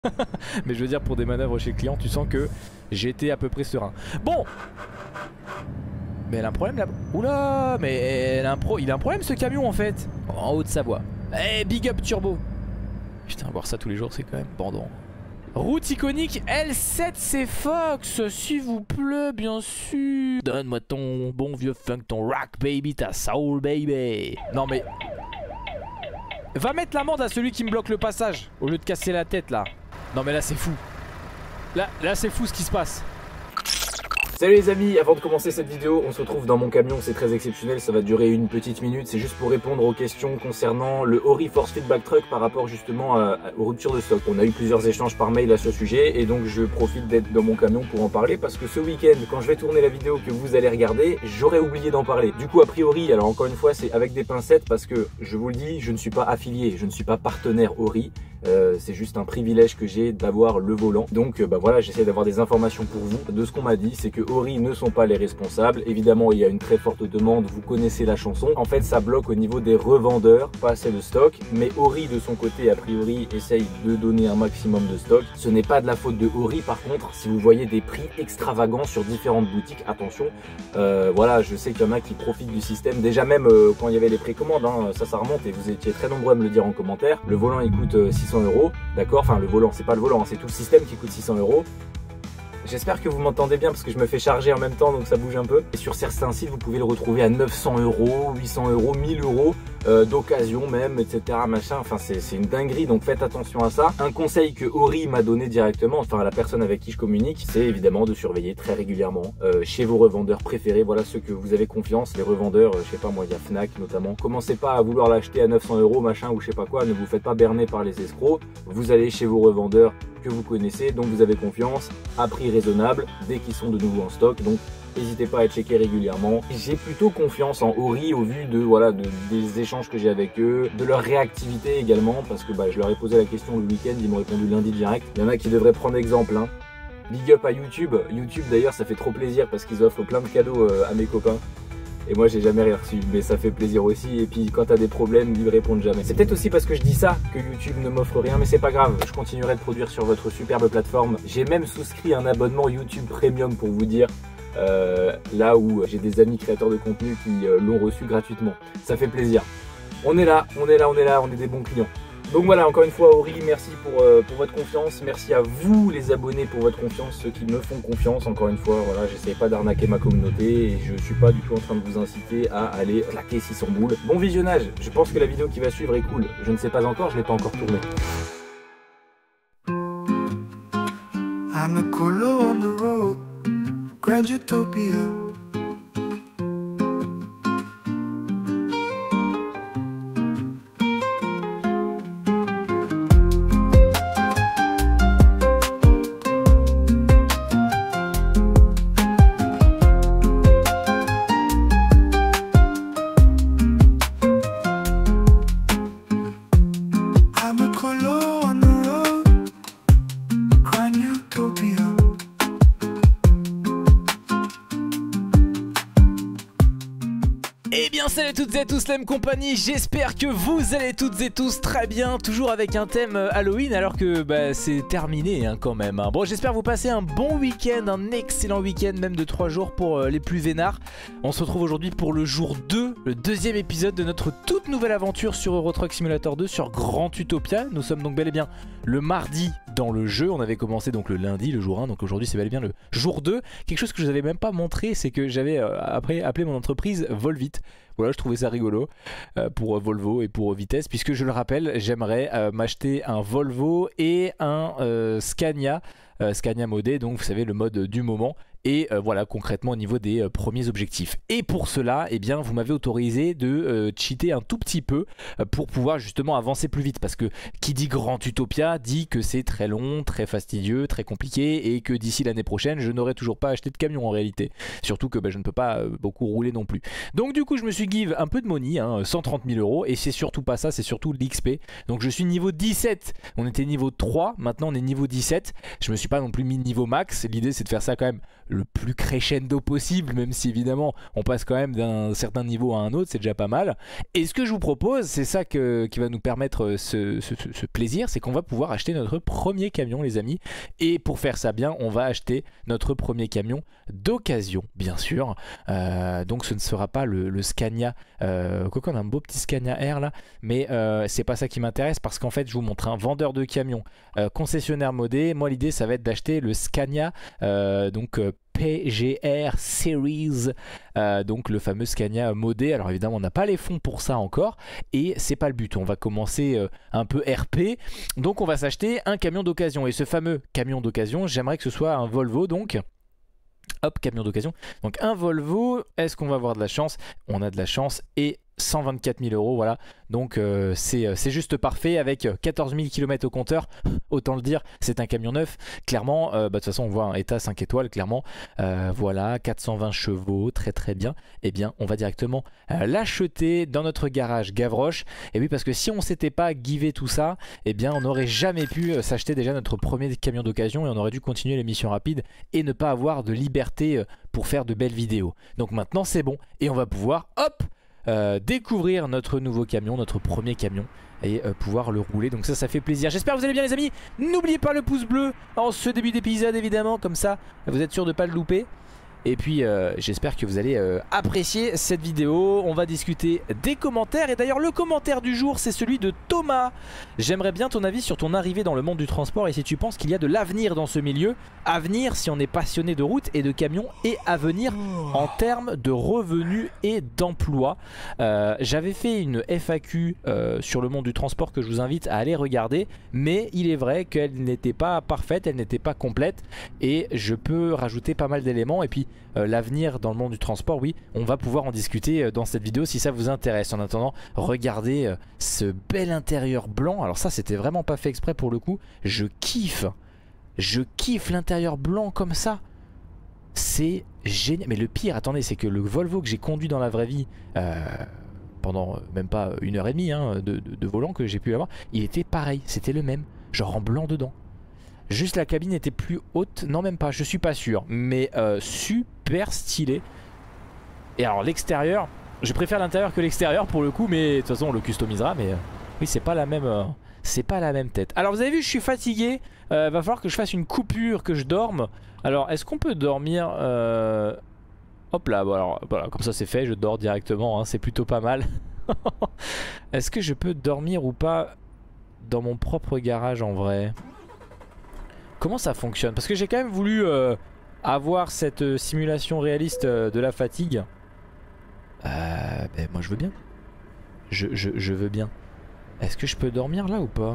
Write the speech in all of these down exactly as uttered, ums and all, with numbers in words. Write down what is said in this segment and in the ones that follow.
Mais je veux dire, pour des manœuvres chez le client, tu sens que j'ai été à peu près serein. Bon. Mais elle a un problème là. Oula, mais elle a un pro... il a un problème ce camion en fait. En Haute-Savoie. Eh, big up Turbo. Putain, voir ça tous les jours, c'est quand même bandant. Route iconique L sept C Fox, s'il vous plaît, bien sûr. Donne-moi ton bon vieux funk, ton rock baby, ta soul baby. Non mais... Va mettre l'amende à celui qui me bloque le passage, au lieu de casser la tête là. Non mais là c'est fou. Là, là c'est fou ce qui se passe. Salut les amis, avant de commencer cette vidéo, on se retrouve dans mon camion, c'est très exceptionnel, ça va durer une petite minute, c'est juste pour répondre aux questions concernant le Ori Force Feedback Truck par rapport justement à, à, aux ruptures de stock. On a eu plusieurs échanges par mail à ce sujet et donc je profite d'être dans mon camion pour en parler parce que ce week-end, quand je vais tourner la vidéo que vous allez regarder, j'aurais oublié d'en parler. Du coup, a priori, alors encore une fois, c'est avec des pincettes parce que je vous le dis, je ne suis pas affilié, je ne suis pas partenaire Ori. Euh, c'est juste un privilège que j'ai d'avoir le volant. Donc euh, bah voilà, j'essaie d'avoir des informations pour vous. De ce qu'on m'a dit, c'est que Ori ne sont pas les responsables. Évidemment, il y a une très forte demande, vous connaissez la chanson. En fait, ça bloque au niveau des revendeurs, pas assez de stock. Mais Ori, de son côté, a priori, essaye de donner un maximum de stock. Ce n'est pas de la faute de Ori, par contre, si vous voyez des prix extravagants sur différentes boutiques, attention. Euh, voilà, je sais qu'il y en a qui profitent du système. Déjà même euh, quand il y avait les précommandes, hein, ça, ça remonte et vous étiez très nombreux à me le dire en commentaire. Le volant, il coûte euh, six cents euros, d'accord, enfin le volant, c'est pas le volant, c'est tout le système qui coûte six cents euros. J'espère que vous m'entendez bien parce que je me fais charger en même temps donc ça bouge un peu. Et sur certains sites vous pouvez le retrouver à neuf cents euros, huit cents euros, mille euros euh, d'occasion même, et cetera. Machin, enfin c'est une dinguerie donc faites attention à ça. Un conseil que Ori m'a donné directement, enfin à la personne avec qui je communique, c'est évidemment de surveiller très régulièrement euh, chez vos revendeurs préférés. Voilà ceux que vous avez confiance, les revendeurs, euh, je sais pas moi, il y a Fnac notamment. Commencez pas à vouloir l'acheter à neuf cents euros machin ou je sais pas quoi, ne vous faites pas berner par les escrocs. Vous allez chez vos revendeurs que vous connaissez, donc vous avez confiance, à prix raisonnable, dès qu'ils sont de nouveau en stock, donc n'hésitez pas à checker régulièrement. J'ai plutôt confiance en Ori au vu de voilà de, des échanges que j'ai avec eux, de leur réactivité également, parce que bah, je leur ai posé la question le week-end, ils m'ont répondu lundi direct. Il y en a qui devraient prendre exemple, hein. Big up à YouTube, YouTube d'ailleurs ça fait trop plaisir parce qu'ils offrent plein de cadeaux euh, à mes copains. Et moi j'ai jamais rien reçu, mais ça fait plaisir aussi. Et puis quand t'as des problèmes, ils répondent jamais. C'est peut-être aussi parce que je dis ça que YouTube ne m'offre rien, mais c'est pas grave. Je continuerai de produire sur votre superbe plateforme. J'ai même souscrit un abonnement YouTube Premium pour vous dire, euh, là où j'ai des amis créateurs de contenu qui euh, l'ont reçu gratuitement. Ça fait plaisir. On est là, on est là, on est là, on est des bons clients. Donc voilà, encore une fois Ori, merci pour, euh, pour votre confiance, merci à vous les abonnés pour votre confiance, ceux qui me font confiance, encore une fois, voilà, j'essaie pas d'arnaquer ma communauté et je suis pas du tout en train de vous inciter à aller claquer six cents boules. Bon visionnage, je pense que la vidéo qui va suivre est cool, je ne sais pas encore, je l'ai pas encore tournée. I'm a colo on the road, Grand Utopia. Eh bien salut à toutes et à tous la même compagnie, j'espère que vous allez toutes et tous très bien, toujours avec un thème Halloween alors que bah, c'est terminé hein, quand même. Hein. Bon j'espère vous passer un bon week-end, un excellent week-end même de trois jours pour euh, les plus vénards. On se retrouve aujourd'hui pour le jour deux, le deuxième épisode de notre toute nouvelle aventure sur Euro Truck Simulator deux sur Grand Utopia. Nous sommes donc bel et bien le mardi dans le jeu, on avait commencé donc le lundi, le jour un, donc aujourd'hui c'est bel et bien le jour deux. Quelque chose que je vous avais même pas montré, c'est que j'avais euh, après appelé mon entreprise Volvite. Voilà, je trouvais ça rigolo euh, pour Volvo et pour Vitesse, puisque je le rappelle, j'aimerais euh, m'acheter un Volvo et un euh, Scania, euh, Scania modé, donc vous savez le mode du moment. Et euh, voilà concrètement au niveau des euh, premiers objectifs. Et pour cela, eh bien, vous m'avez autorisé de euh, cheater un tout petit peu euh, pour pouvoir justement avancer plus vite. Parce que qui dit Grand Utopia dit que c'est très long, très fastidieux, très compliqué et que d'ici l'année prochaine, je n'aurai toujours pas acheté de camion en réalité. Surtout que bah, je ne peux pas euh, beaucoup rouler non plus. Donc du coup, je me suis give un peu de money, hein, cent trente mille euros. Et c'est surtout pas ça, c'est surtout l'X P. Donc je suis niveau dix-sept. On était niveau trois, maintenant on est niveau dix-sept. Je me suis pas non plus mis niveau max. L'idée c'est de faire ça quand même le plus crescendo possible, même si évidemment on passe quand même d'un certain niveau à un autre, c'est déjà pas mal. Et ce que je vous propose, c'est ça que, qui va nous permettre ce, ce, ce plaisir, c'est qu'on va pouvoir acheter notre premier camion les amis. Et pour faire ça bien, on va acheter notre premier camion d'occasion, bien sûr. Euh, donc ce ne sera pas le, le Scania, euh, quoi qu'on a un beau petit Scania R là, mais euh, c'est pas ça qui m'intéresse parce qu'en fait je vous montre un vendeur de camions, euh, concessionnaire modé. Moi l'idée ça va être d'acheter le Scania, euh, donc euh, P G R Series, euh, donc le fameux Scania modé. Alors évidemment on n'a pas les fonds pour ça encore et c'est pas le but, on va commencer euh, un peu R P, donc on va s'acheter un camion d'occasion. Et ce fameux camion d'occasion, j'aimerais que ce soit un Volvo, donc hop, camion d'occasion, donc un Volvo. Est-ce qu'on va avoir de la chance? On a de la chance et cent vingt-quatre mille euros, voilà. Donc euh, c'est juste parfait avec quatorze mille kilomètres au compteur. Autant le dire, c'est un camion neuf. Clairement, euh, bah, de toute façon, on voit un état cinq étoiles, clairement. Euh, voilà, quatre cent vingt chevaux, très très bien. Eh bien, on va directement euh, l'acheter dans notre garage Gavroche. Et oui, parce que si on s'était pas givé tout ça, eh bien, on n'aurait jamais pu euh, s'acheter déjà notre premier camion d'occasion et on aurait dû continuer les missions rapides et ne pas avoir de liberté euh, pour faire de belles vidéos. Donc maintenant, c'est bon. Et on va pouvoir, hop, Euh, découvrir notre nouveau camion, notre premier camion, et euh, pouvoir le rouler. Donc ça, ça fait plaisir. J'espère que vous allez bien les amis. N'oubliez pas le pouce bleu en ce début d'épisode évidemment, comme ça vous êtes sûr de ne pas le louper. Et puis euh, j'espère que vous allez euh, apprécier cette vidéo. On va discuter des commentaires. Et d'ailleurs le commentaire du jour c'est celui de Thomas. J'aimerais bien ton avis sur ton arrivée dans le monde du transport et si tu penses qu'il y a de l'avenir dans ce milieu. Avenir si on est passionné de route et de camions, et avenir en termes de revenus et d'emploi. euh, J'avais fait une F A Q euh, sur le monde du transport que je vous invite à aller regarder. Mais il est vrai qu'elle n'était pas parfaite, elle n'était pas complète. Et je peux rajouter pas mal d'éléments. Et puis Euh, l'avenir dans le monde du transport, oui, on va pouvoir en discuter euh, dans cette vidéo si ça vous intéresse. En attendant, regardez euh, ce bel intérieur blanc. Alors ça, c'était vraiment pas fait exprès pour le coup. Je kiffe. Je kiffe l'intérieur blanc comme ça. C'est génial. Mais le pire, attendez, c'est que le Volvo que j'ai conduit dans la vraie vie euh, pendant euh, même pas une heure et demie hein, de, de, de volant que j'ai pu avoir, il était pareil, c'était le même, genre en blanc dedans. Juste la cabine était plus haute, non même pas, je suis pas sûr, mais euh, super stylé. Et alors l'extérieur, je préfère l'intérieur que l'extérieur pour le coup, mais de toute façon on le customisera, mais euh, oui c'est pas la même, euh, c'est pas la même tête. Alors vous avez vu, je suis fatigué, euh, va falloir que je fasse une coupure, que je dorme. Alors est-ce qu'on peut dormir euh... Hop là, bon, alors, voilà, comme ça c'est fait, je dors directement, hein, c'est plutôt pas mal. Est-ce que je peux dormir ou pas dans mon propre garage en vrai? Comment ça fonctionne? Parce que j'ai quand même voulu euh, avoir cette euh, simulation réaliste euh, de la fatigue. Euh, ben moi je veux bien. Je, je, je veux bien. Est-ce que je peux dormir là ou pas?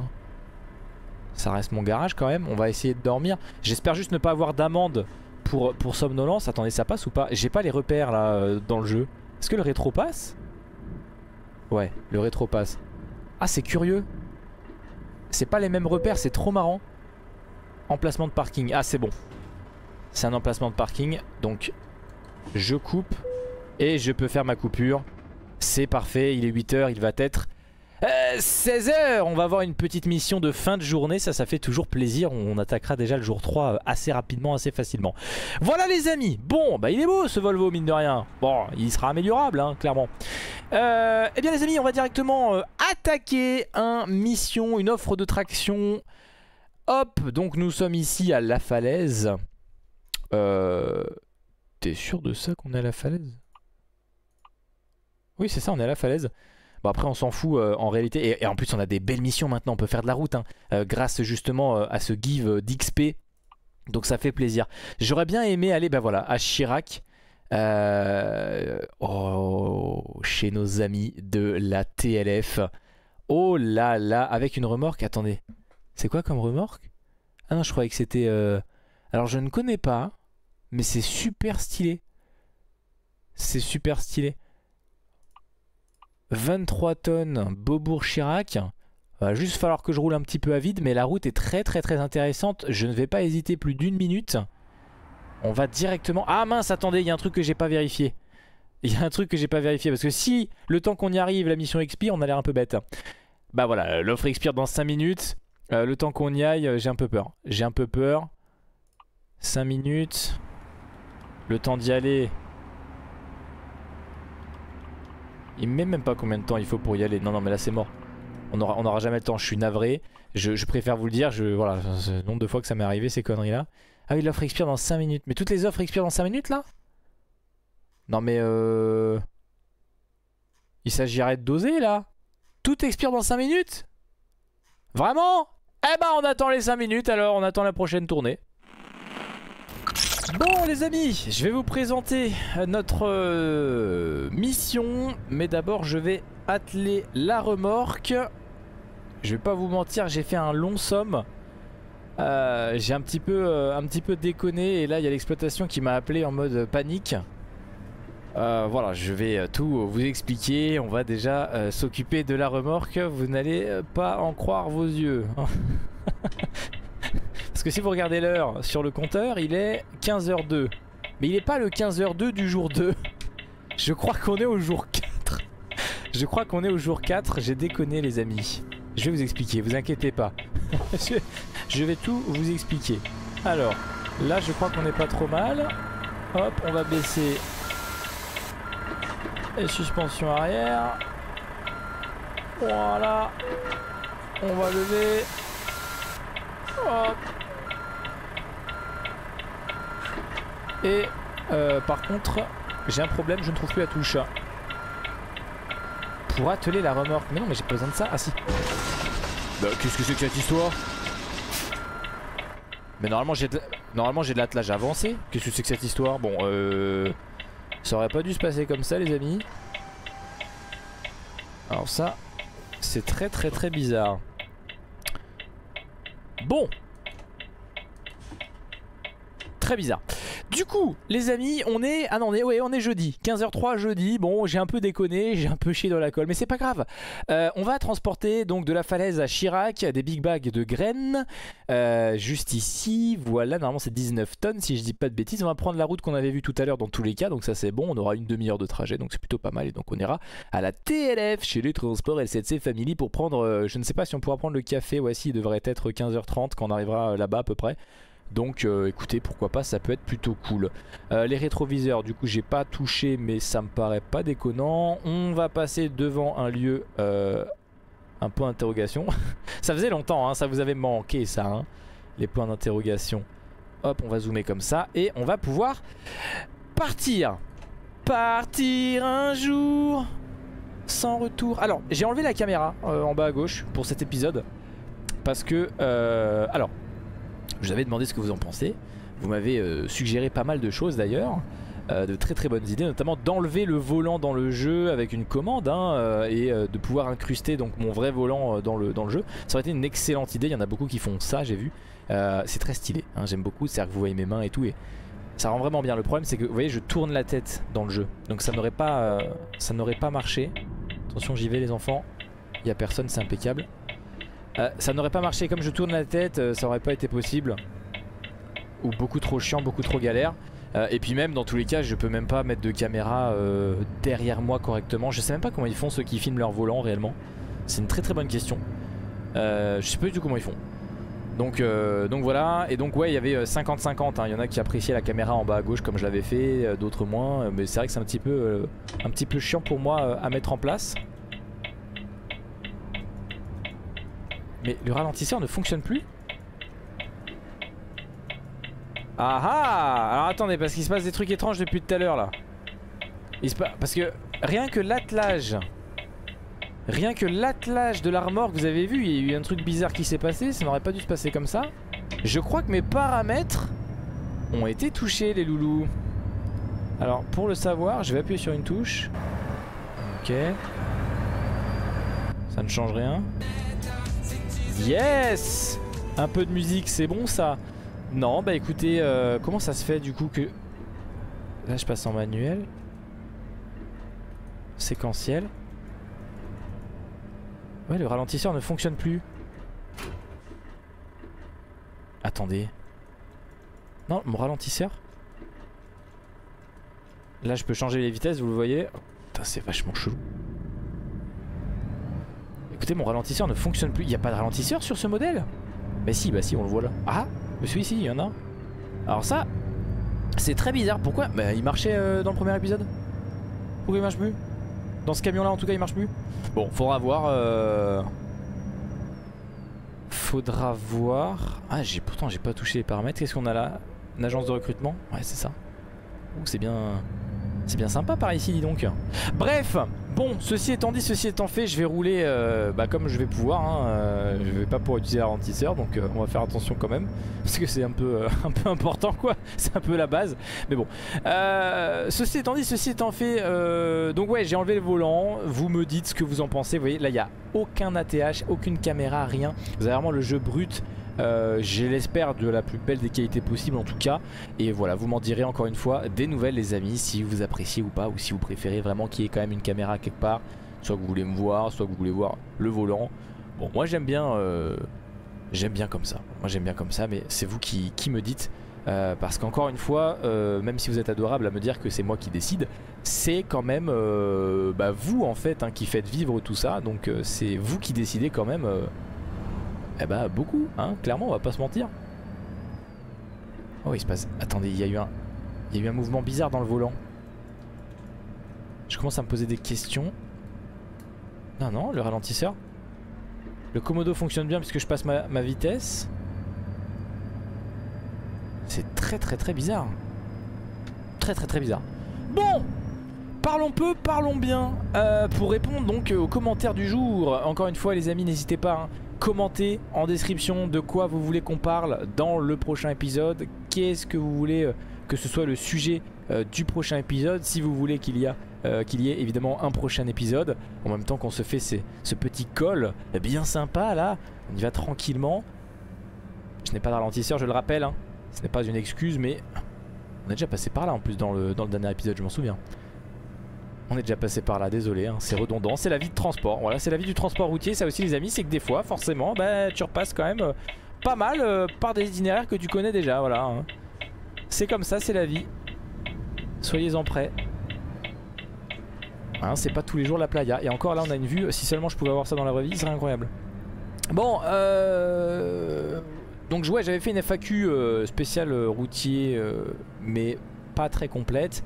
Ça reste mon garage quand même. On va essayer de dormir. J'espère juste ne pas avoir d'amende pour, pour somnolence. Attendez, ça passe ou pas? J'ai pas les repères là euh, dans le jeu. Est-ce que le rétro passe? Ouais, le rétro passe. Ah, c'est curieux. C'est pas les mêmes repères, c'est trop marrant. Emplacement de parking, ah c'est bon. C'est un emplacement de parking, donc je coupe et je peux faire ma coupure. C'est parfait, il est huit heures, il va être euh, seize heures. On va avoir une petite mission de fin de journée, ça ça fait toujours plaisir. On attaquera déjà le jour trois assez rapidement, assez facilement. Voilà les amis, bon bah il est beau ce Volvo mine de rien. Bon il sera améliorable hein, clairement. euh, Eh bien les amis, on va directement euh, attaquer un mission, une offre de traction. Hop, donc nous sommes ici à la falaise. Euh... T'es sûr de ça qu'on est à la falaise? Oui c'est ça, on est à la falaise. Bon après on s'en fout euh, en réalité. Et, et en plus on a des belles missions maintenant, on peut faire de la route hein, euh, grâce justement euh, à ce give d'X P. Donc ça fait plaisir. J'aurais bien aimé aller bah voilà, à Chirac. Euh... Oh, chez nos amis de la T L F. Oh là là, avec une remorque, attendez. C'est quoi comme remorque? Ah non, je croyais que c'était... Euh... Alors je ne connais pas, mais c'est super stylé. C'est super stylé. vingt-trois tonnes, Beaubourg-Chirac. Va juste falloir que je roule un petit peu à vide, mais la route est très très très intéressante. Je ne vais pas hésiter plus d'une minute. On va directement... Ah mince, attendez, il y a un truc que j'ai pas vérifié. Il y a un truc que j'ai pas vérifié, parce que si le temps qu'on y arrive, la mission expire, on a l'air un peu bête. Bah voilà, l'offre expire dans cinq minutes. Euh, le temps qu'on y aille, euh, j'ai un peu peur. J'ai un peu peur. cinq minutes. Le temps d'y aller. Il me met même pas combien de temps il faut pour y aller. Non non mais là c'est mort. On aura, on aura jamais le temps, je suis navré. Je, je préfère vous le dire, je, voilà, le nombre de fois que ça m'est arrivé ces conneries là. Ah oui, l'offre expire dans cinq minutes. Mais toutes les offres expirent dans cinq minutes là? Non mais euh... il s'agirait de doser là. Tout expire dans cinq minutes? Vraiment? Eh ben on attend les cinq minutes alors, on attend la prochaine tournée. Bon les amis, je vais vous présenter notre euh, mission. Mais d'abord je vais atteler la remorque. Je vais pas vous mentir, j'ai fait un long somme. Euh, j'ai un petit peu euh, un petit peu déconné. Et là il y a l'exploitation qui m'a appelé en mode panique. euh, Voilà, je vais tout vous expliquer. On va déjà euh, s'occuper de la remorque. Vous n'allez pas en croire vos yeux. Parce que si vous regardez l'heure sur le compteur, il est quinze heures deux. Mais il n'est pas le quinze heures deux du jour deux. Je crois qu'on est au jour quatre. Je crois qu'on est au jour quatre. J'ai déconné les amis. Je vais vous expliquer, vous inquiétez pas. je, je vais tout vous expliquer. Alors, là je crois qu'on n'est pas trop mal. Hop, on va baisser les suspensions arrière. Voilà. On va lever. Hop. Et euh, par contre, j'ai un problème, je ne trouve plus la touche. Pour atteler la remorque. Mais non, mais j'ai pas besoin de ça. Ah si. Bah qu'est-ce que c'est que cette histoire? Mais normalement j'ai de... normalement j'ai de l'attelage avancé. Qu'est-ce que c'est que cette histoire? Bon euh... ça aurait pas dû se passer comme ça les amis. Alors ça, c'est très très très bizarre. Bon. Très bizarre. Du coup, les amis, on est... Ah non, on est, ouais, on est jeudi. quinze heures trois jeudi. Bon, j'ai un peu déconné, j'ai un peu chié dans la colle, mais c'est pas grave. Euh, on va transporter donc de la falaise à Chirac des big bags de graines. Euh, juste ici, voilà, normalement c'est dix-neuf tonnes, si je dis pas de bêtises. On va prendre la route qu'on avait vue tout à l'heure dans tous les cas, donc ça c'est bon. On aura une demi-heure de trajet, donc c'est plutôt pas mal. Et donc on ira à la T L F, chez les transports L sept C Family, pour prendre... Euh, je ne sais pas si on pourra prendre le café. Ouais, si, il devrait être quinze heures trente quand on arrivera là-bas à peu près. Donc euh, écoutez, pourquoi pas, ça peut être plutôt cool. euh, Les rétroviseurs, du coup j'ai pas touché, mais ça me paraît pas déconnant. On va passer devant un lieu euh, un point d'interrogation. Ça faisait longtemps, hein, ça vous avait manqué ça, hein, les points d'interrogation. Hop, on va zoomer comme ça et on va pouvoir partir. Partir un jour sans retour. Alors j'ai enlevé la caméra euh, en bas à gauche pour cet épisode. Parce que, euh, alors je vous avais demandé ce que vous en pensez. Vous m'avez euh, suggéré pas mal de choses d'ailleurs, euh, de très très bonnes idées, notamment d'enlever le volant dans le jeu avec une commande, hein, euh, et euh, de pouvoir incruster donc mon vrai volant euh, dans, le, dans le jeu. Ça aurait été une excellente idée, il y en a beaucoup qui font ça, j'ai vu. Euh, c'est très stylé, hein, j'aime beaucoup, c'est-à-dire que vous voyez mes mains et tout, et ça rend vraiment bien. Le problème c'est que vous voyez, je tourne la tête dans le jeu, donc ça n'aurait pas, euh, ça n'aurait pas marché. Attention, j'y vais les enfants, il n'y a personne, c'est impeccable. Euh, ça n'aurait pas marché, comme je tourne la tête, euh, ça aurait pas été possible. Ou beaucoup trop chiant, beaucoup trop galère. euh, Et puis même dans tous les cas, je peux même pas mettre de caméra euh, derrière moi correctement. Je sais même pas comment ils font ceux qui filment leur volant réellement. C'est une très très bonne question. euh, Je sais pas du tout comment ils font. Donc, euh, donc voilà. Et donc ouais, il y avait cinquante cinquante, hein. Il y en a qui appréciaient la caméra en bas à gauche comme je l'avais fait, euh, d'autres moins. Mais c'est vrai que c'est un petit peu euh, un petit peu chiant pour moi euh, à mettre en place. Mais le ralentisseur ne fonctionne plus. Ah ah! Alors attendez, parce qu'il se passe des trucs étranges depuis tout à l'heure là. Il se passe... Parce que rien que l'attelage, rien que l'attelage de la remorque, vous avez vu, il y a eu un truc bizarre qui s'est passé. Ça n'aurait pas dû se passer comme ça. Je crois que mes paramètres ont été touchés, les loulous. Alors pour le savoir, je vais appuyer sur une touche. Ok. Ça ne change rien. Yes! Un peu de musique, c'est bon ça? Non, bah écoutez, euh, comment ça se fait du coup que... Là je passe en manuel. Séquentiel. Ouais, le ralentisseur ne fonctionne plus. Attendez. Non, mon ralentisseur. Là je peux changer les vitesses, vous le voyez. Oh, putain, c'est vachement chelou. Écoutez, mon ralentisseur ne fonctionne plus. Il n'y a pas de ralentisseur sur ce modèle? Bah si, bah si, on le voit là. Ah, mais celui-ci, il y en a. Alors ça, C'est très bizarre, pourquoi? Bah il marchait euh, dans le premier épisode. Pourquoi il marche plus? Dans ce camion là en tout cas il marche plus. Bon faudra voir euh... Faudra voir. Ah j'ai pourtant j'ai pas touché les paramètres. Qu'est-ce qu'on a là? Une agence de recrutement? Ouais c'est ça. Ouh c'est bien. C'est bien sympa par ici dis donc. Bref, bon ceci étant dit, ceci étant fait, je vais rouler euh, bah, comme je vais pouvoir hein. euh, Je vais pas pouvoir utiliser le ralentisseur, donc euh, on va faire attention quand même. Parce que c'est un peu, euh, un peu important quoi. C'est un peu la base. Mais bon euh, ceci étant dit, ceci étant fait euh, donc ouais j'ai enlevé le volant. Vous me dites ce que vous en pensez. Vous voyez là il n'y a aucun A T H, aucune caméra, rien. Vous avez vraiment le jeu brut. Euh, je l'espère de la plus belle des qualités possibles en tout cas. Et voilà, vous m'en direz encore une fois des nouvelles les amis, si vous appréciez ou pas, ou si vous préférez vraiment qu'il y ait quand même une caméra quelque part. Soit que vous voulez me voir, soit que vous voulez voir le volant. Bon moi j'aime bien euh, j'aime bien comme ça. Moi j'aime bien comme ça, mais c'est vous qui, qui me dites euh, parce qu'encore une fois euh, même si vous êtes adorable à me dire que c'est moi qui décide, c'est quand même euh, bah, vous en fait hein, qui faites vivre tout ça. Donc euh, c'est vous qui décidez quand même euh, eh bah beaucoup, hein, clairement on va pas se mentir. Oh il se passe... Attendez, il y a eu un... Il y a eu un mouvement bizarre dans le volant. Je commence à me poser des questions. Non non, le ralentisseur. Le Komodo fonctionne bien puisque je passe ma, ma vitesse. C'est très très très bizarre. Très très très bizarre. Bon, parlons peu, parlons bien. euh, Pour répondre donc aux commentaires du jour, encore une fois les amis n'hésitez pas hein. Commentez en description de quoi vous voulez qu'on parle dans le prochain épisode. Qu'est-ce que vous voulez euh, que ce soit le sujet euh, du prochain épisode. Si vous voulez qu'il y, a, euh, qu'il y ait évidemment un prochain épisode. En même temps qu'on se fait ces, ce petit call bien sympa là. On y va tranquillement. Je n'ai pas de ralentisseur, je le rappelle hein. Ce n'est pas une excuse mais on est déjà passé par là en plus dans le, dans le dernier épisode, je m'en souviens. On est déjà passé par là, désolé, hein, c'est redondant, c'est la vie de transport. Voilà, c'est la vie du transport routier, ça aussi les amis, c'est que des fois, forcément, bah, tu repasses quand même euh, pas mal euh, par des itinéraires que tu connais déjà, voilà. Hein. C'est comme ça, c'est la vie. Soyez-en prêts. Hein, c'est pas tous les jours la playa. Et encore là, on a une vue, si seulement je pouvais avoir ça dans la vraie vie, ce serait incroyable. Bon, euh... donc ouais, j'avais fait une F A Q euh, spéciale euh, routier, euh, mais pas très complète.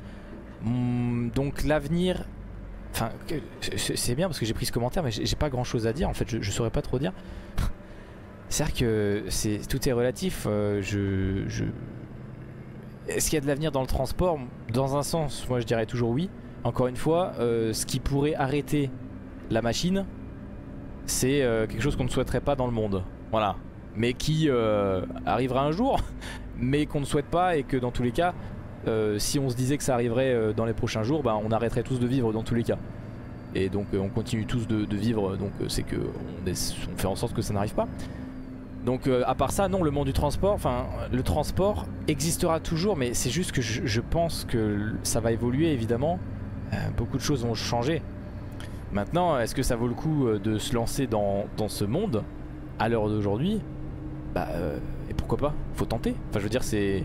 Donc l'avenir, enfin c'est bien parce que j'ai pris ce commentaire mais j'ai pas grand chose à dire en fait, je, je saurais pas trop dire. C'est-à-dire que c'est, tout est relatif, euh, je, je... Est-ce qu'il y a de l'avenir dans le transport? Dans un sens, moi je dirais toujours oui. Encore une fois, euh, ce qui pourrait arrêter la machine, c'est euh, quelque chose qu'on ne souhaiterait pas dans le monde. Voilà. Mais qui euh, arrivera un jour, mais qu'on ne souhaite pas et que dans tous les cas... Euh, si on se disait que ça arriverait euh, dans les prochains jours, bah, on arrêterait tous de vivre dans tous les cas. Et donc euh, on continue tous de, de vivre, donc euh, c'est que on, est, on fait en sorte que ça n'arrive pas. Donc euh, à part ça, non, le monde du transport, enfin le transport existera toujours, mais c'est juste que je, je pense que ça va évoluer évidemment. Euh, beaucoup de choses vont changer. Maintenant, est-ce que ça vaut le coup de se lancer dans, dans ce monde à l'heure d'aujourd'hui? Bah euh, et pourquoi pas? Faut tenter. Enfin je veux dire c'est...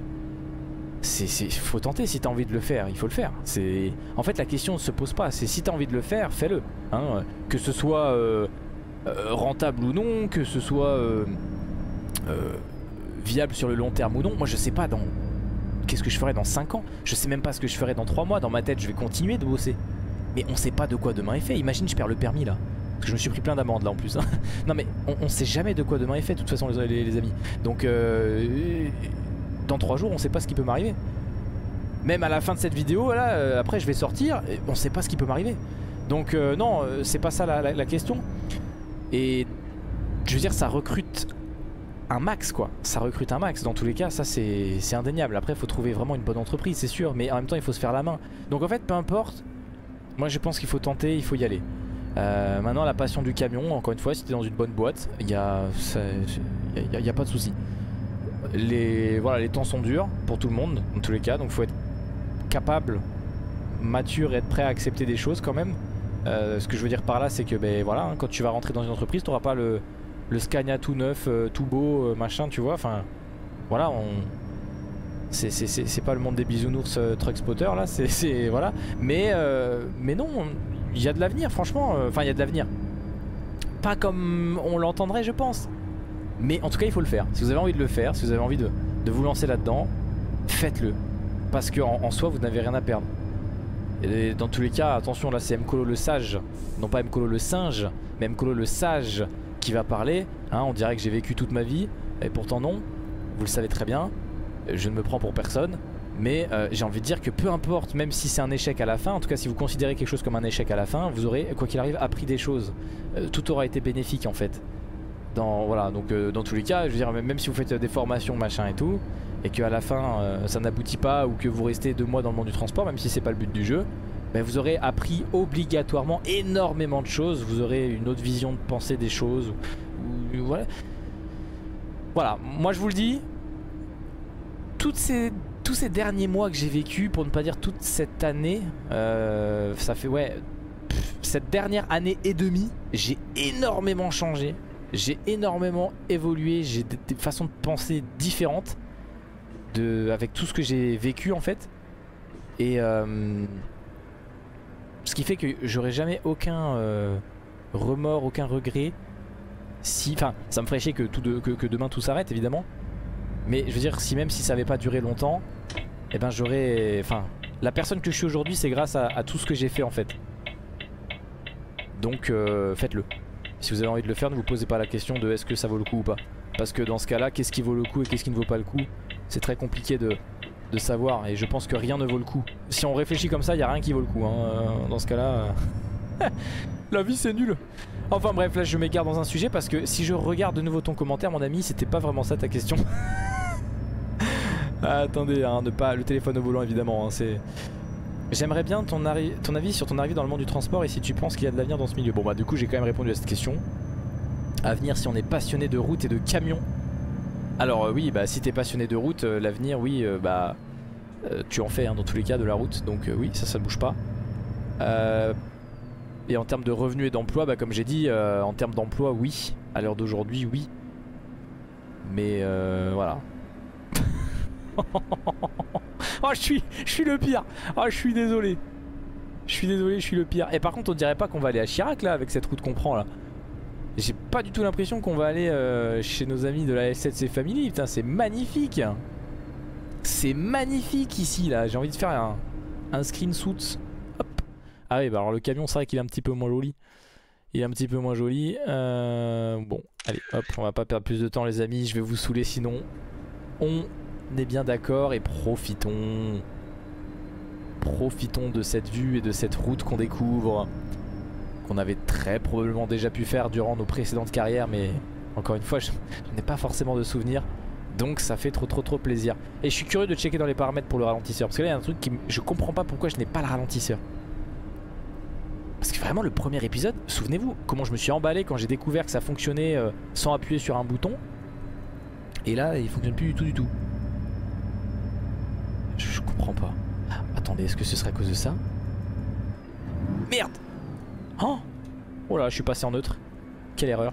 Il faut tenter, si tu as envie de le faire, il faut le faire. En fait la question ne se pose pas, c'est si tu as envie de le faire, fais-le. Hein. Que ce soit euh, euh, rentable ou non, que ce soit euh, euh, viable sur le long terme ou non. Moi je sais pas dans qu'est-ce que je ferai dans cinq ans. Je sais même pas ce que je ferai dans trois mois. Dans ma tête je vais continuer de bosser. Mais on sait pas de quoi demain est fait. Imagine je perds le permis là. Parce que je me suis pris plein d'amendes là en plus. Hein. Non mais on, on sait jamais de quoi demain est fait de toute façon les, les, les amis. Donc euh, dans trois jours on sait pas ce qui peut m'arriver. Même à la fin de cette vidéo là, euh, après je vais sortir, et on sait pas ce qui peut m'arriver. Donc euh, non, euh, c'est pas ça la, la, la question. Et je veux dire ça recrute un max quoi. Ça recrute un max dans tous les cas, ça c'est indéniable. Après il faut trouver vraiment une bonne entreprise c'est sûr, mais en même temps il faut se faire la main. Donc en fait peu importe, moi je pense qu'il faut tenter, il faut y aller. Euh, maintenant la passion du camion, encore une fois si tu es dans une bonne boîte, il y a, y a, y a pas de souci. Les, voilà, les temps sont durs pour tout le monde dans tous les cas, donc il faut être capable, mature et être prêt à accepter des choses quand même. Euh, ce que je veux dire par là c'est que ben, voilà, hein, quand tu vas rentrer dans une entreprise tu n'auras pas le, le Scania tout neuf, euh, tout beau, euh, machin tu vois, enfin voilà, on... c'est pas le monde des bisounours euh, truck spotter là, c'est voilà, mais, euh, mais non, il y a de l'avenir franchement, enfin euh, il y a de l'avenir, pas comme on l'entendrait je pense, mais en tout cas il faut le faire. Si vous avez envie de le faire, si vous avez envie de, de vous lancer là-dedans, faites-le. parce que en, en soi vous n'avez rien à perdre. Et dans tous les cas, attention, là c'est Mkolo le sage, non pas Mkolo le singe, mais Mkolo le sage qui va parler. Hein, on dirait que j'ai vécu toute ma vie, et pourtant non, vous le savez très bien, je ne me prends pour personne. Mais euh, j'ai envie de dire que peu importe, même si c'est un échec à la fin, en tout cas si vous considérez quelque chose comme un échec à la fin, vous aurez, quoi qu'il arrive, appris des choses. Euh, tout aura été bénéfique en fait. Dans, voilà, donc euh, dans tous les cas, je veux dire, même, même si vous faites des formations machin et tout, et qu'à la fin euh, ça n'aboutit pas, ou que vous restez deux mois dans le monde du transport, même si c'est pas le but du jeu, ben, vous aurez appris obligatoirement énormément de choses, vous aurez une autre vision de penser des choses, ou, ou, voilà. Voilà, moi je vous le dis, toutes ces... tous ces derniers mois que j'ai vécu, pour ne pas dire toute cette année, euh, ça fait ouais, pff, cette dernière année et demie, j'ai énormément changé, j'ai énormément évolué, j'ai des, des façons de penser différentes de, avec tout ce que j'ai vécu en fait. Et euh, ce qui fait que j'aurai jamais aucun euh, remords, aucun regret. Si, enfin, ça me ferait chier que, tout de, que, que demain tout s'arrête évidemment. Mais je veux dire, si même si ça n'avait pas duré longtemps, eh ben j'aurais... Enfin, la personne que je suis aujourd'hui, c'est grâce à, à tout ce que j'ai fait en fait. Donc euh, faites-le. Si vous avez envie de le faire, ne vous posez pas la question de est-ce que ça vaut le coup ou pas. Parce que dans ce cas-là, qu'est-ce qui vaut le coup et qu'est-ce qui ne vaut pas le coup, c'est très compliqué de, de savoir. Et je pense que rien ne vaut le coup. Si on réfléchit comme ça, il n'y a rien qui vaut le coup. Hein. Dans ce cas-là, euh... la vie c'est nul. Enfin bref, là je m'égare dans un sujet parce que si je regarde de nouveau ton commentaire, mon ami, c'était pas vraiment ça ta question. Ah, attendez, hein, ne pas le téléphone au volant évidemment, hein, c'est... J'aimerais bien ton, ton avis sur ton arrivée dans le monde du transport et si tu penses qu'il y a de l'avenir dans ce milieu. Bon bah du coup j'ai quand même répondu à cette question. Avenir si on est passionné de route et de camion. Alors euh, oui, bah si t'es passionné de route, euh, l'avenir oui, euh, bah euh, tu en fais hein, dans tous les cas de la route. Donc euh, oui, ça ça bouge pas. Euh, et en termes de revenus et d'emploi, bah comme j'ai dit, euh, en termes d'emploi oui. À l'heure d'aujourd'hui oui. Mais euh, voilà. Oh je suis, je suis le pire. Oh je suis désolé. Je suis désolé, je suis le pire. Et par contre on dirait pas qu'on va aller à Chirac là avec cette route qu'on prend là. J'ai pas du tout l'impression qu'on va aller euh, chez nos amis de la S sept C Family. Putain c'est magnifique. C'est magnifique ici là. J'ai envie de faire un, un screenshot. Hop. Ah oui bah alors le camion c'est vrai qu'il est un petit peu moins joli. Il est un petit peu moins joli. euh, Bon allez hop, on va pas perdre plus de temps les amis. Je vais vous saouler sinon. On est bien d'accord et profitons. Profitons de cette vue et de cette route qu'on découvre, qu'on avait très probablement déjà pu faire durant nos précédentes carrières, mais encore une fois je, je n'ai pas forcément de souvenirs, donc ça fait trop trop trop plaisir. Et je suis curieux de checker dans les paramètres pour le ralentisseur, parce que là il y a un truc qui je comprends pas pourquoi je n'ai pas le ralentisseur. Parce que vraiment le premier épisode, souvenez-vous comment je me suis emballé quand j'ai découvert que ça fonctionnait euh, sans appuyer sur un bouton. Et là il fonctionne plus du tout du tout. Je, je comprends pas. Attendez, est-ce que ce serait à cause de ça? Merde! Oh! Oh là, je suis passé en neutre. Quelle erreur.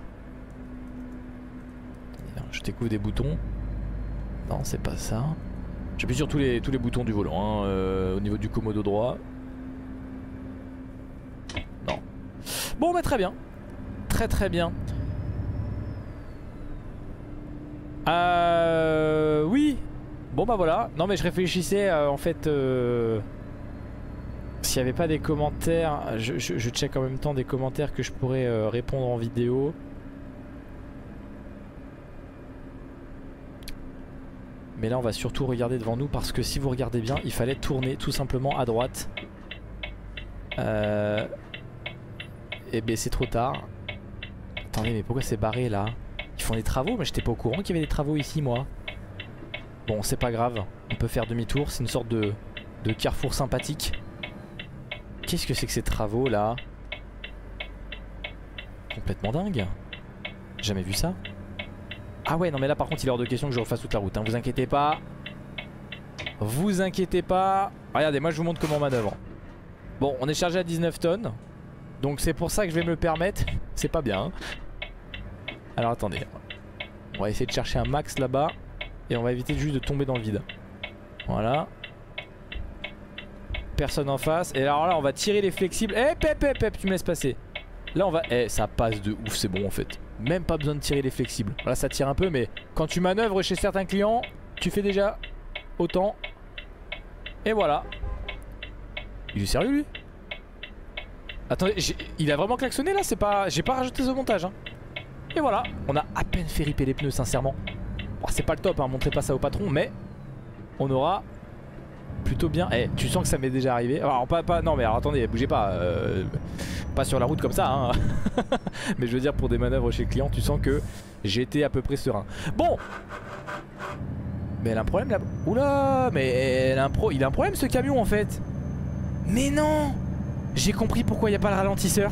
Je découvre des boutons. Non, c'est pas ça. J'appuie sur tous les, tous les boutons du volant, hein, euh, au niveau du commodo droit. Non. Bon, bah très bien. Très très bien. Euh... Oui. Bon bah voilà, non mais je réfléchissais euh, en fait euh, s'il n'y avait pas des commentaires, je, je, je check en même temps des commentaires que je pourrais euh, répondre en vidéo. Mais là on va surtout regarder devant nous parce que si vous regardez bien, il fallait tourner tout simplement à droite. Euh, et ben c'est trop tard. Attendez mais pourquoi c'est barré là? Ils font des travaux? Mais j'étais pas au courant qu'il y avait des travaux ici moi. Bon c'est pas grave, on peut faire demi-tour, c'est une sorte de, de carrefour sympathique. Qu'est-ce que c'est que ces travaux là? Complètement dingue. Jamais vu ça. Ah ouais non mais là par contre il est hors de question que je refasse toute la route, hein. Vous inquiétez pas. Vous inquiétez pas. Regardez moi je vous montre comment on manœuvre. Bon on est chargé à dix-neuf tonnes. Donc c'est pour ça que je vais me le permettre. C'est pas bien hein. Alors attendez. On va essayer de chercher un max là-bas. Et on va éviter juste de tomber dans le vide. Voilà. Personne en face. Et alors là on va tirer les flexibles. Eh pep pep pep tu me laisses passer. Là on va... Eh ça passe de ouf, c'est bon en fait. Même pas besoin de tirer les flexibles. Là ça tire un peu mais quand tu manœuvres chez certains clients, tu fais déjà autant. Et voilà. Il est sérieux lui? Attendez, il a vraiment klaxonné là? C'est pas... J'ai pas rajouté ce montage hein. Et voilà, on a à peine fait riper les pneus sincèrement. Bon, c'est pas le top hein, montrez pas ça au patron, mais on aura plutôt bien... Eh, tu sens que ça m'est déjà arrivé. Alors pas... pas non mais alors, attendez, bougez pas. Euh, pas sur la route comme ça hein. Mais je veux dire pour des manœuvres chez le client, tu sens que j'étais à peu près serein. Bon. Mais elle a un problème là. Oula, mais elle a un pro... il a un problème ce camion en fait. Mais non. J'ai compris pourquoi il n'y a pas le ralentisseur.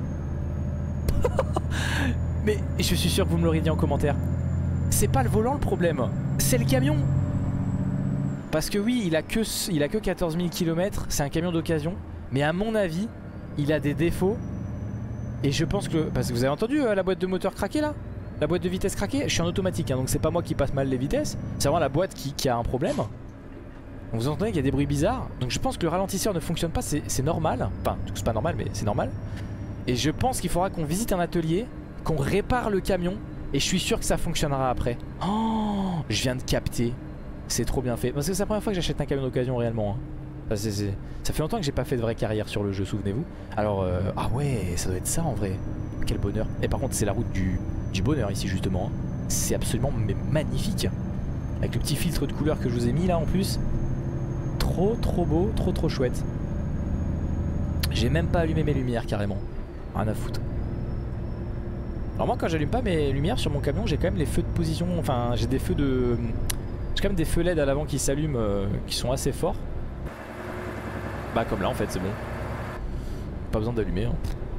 Mais je suis sûr que vous me l'aurez dit en commentaire. C'est pas le volant le problème, c'est le camion. Parce que oui, il a que, il a que quatorze mille kilomètres, c'est un camion d'occasion. Mais à mon avis, il a des défauts. Et je pense que... Parce que vous avez entendu euh, la boîte de moteur craquer là? La boîte de vitesse craquer? Je suis en automatique, hein, donc c'est pas moi qui passe mal les vitesses. C'est vraiment la boîte qui, qui a un problème. Donc vous entendez qu'il y a des bruits bizarres. Donc je pense que le ralentisseur ne fonctionne pas, c'est normal. Enfin, c'est pas normal, mais c'est normal. Et je pense qu'il faudra qu'on visite un atelier, qu'on répare le camion. Et je suis sûr que ça fonctionnera après. Oh, je viens de capter. C'est trop bien fait. Parce que c'est la première fois que j'achète un camion d'occasion réellement. Hein. Ça, c'est, c'est... ça fait longtemps que j'ai pas fait de vraie carrière sur le jeu, souvenez-vous. Alors, euh... ah ouais, ça doit être ça en vrai. Quel bonheur. Et par contre, c'est la route du, du bonheur ici justement. C'est absolument mais magnifique. Avec le petit filtre de couleur que je vous ai mis là en plus. Trop trop beau, trop trop chouette. J'ai même pas allumé mes lumières carrément. Rien à foutre. Alors moi quand j'allume pas mes lumières sur mon camion, j'ai quand même les feux de position. Enfin j'ai des feux de... J'ai quand même des feux L E D à l'avant qui s'allument, euh, qui sont assez forts. Bah comme là en fait c'est bon. Pas besoin d'allumer hein.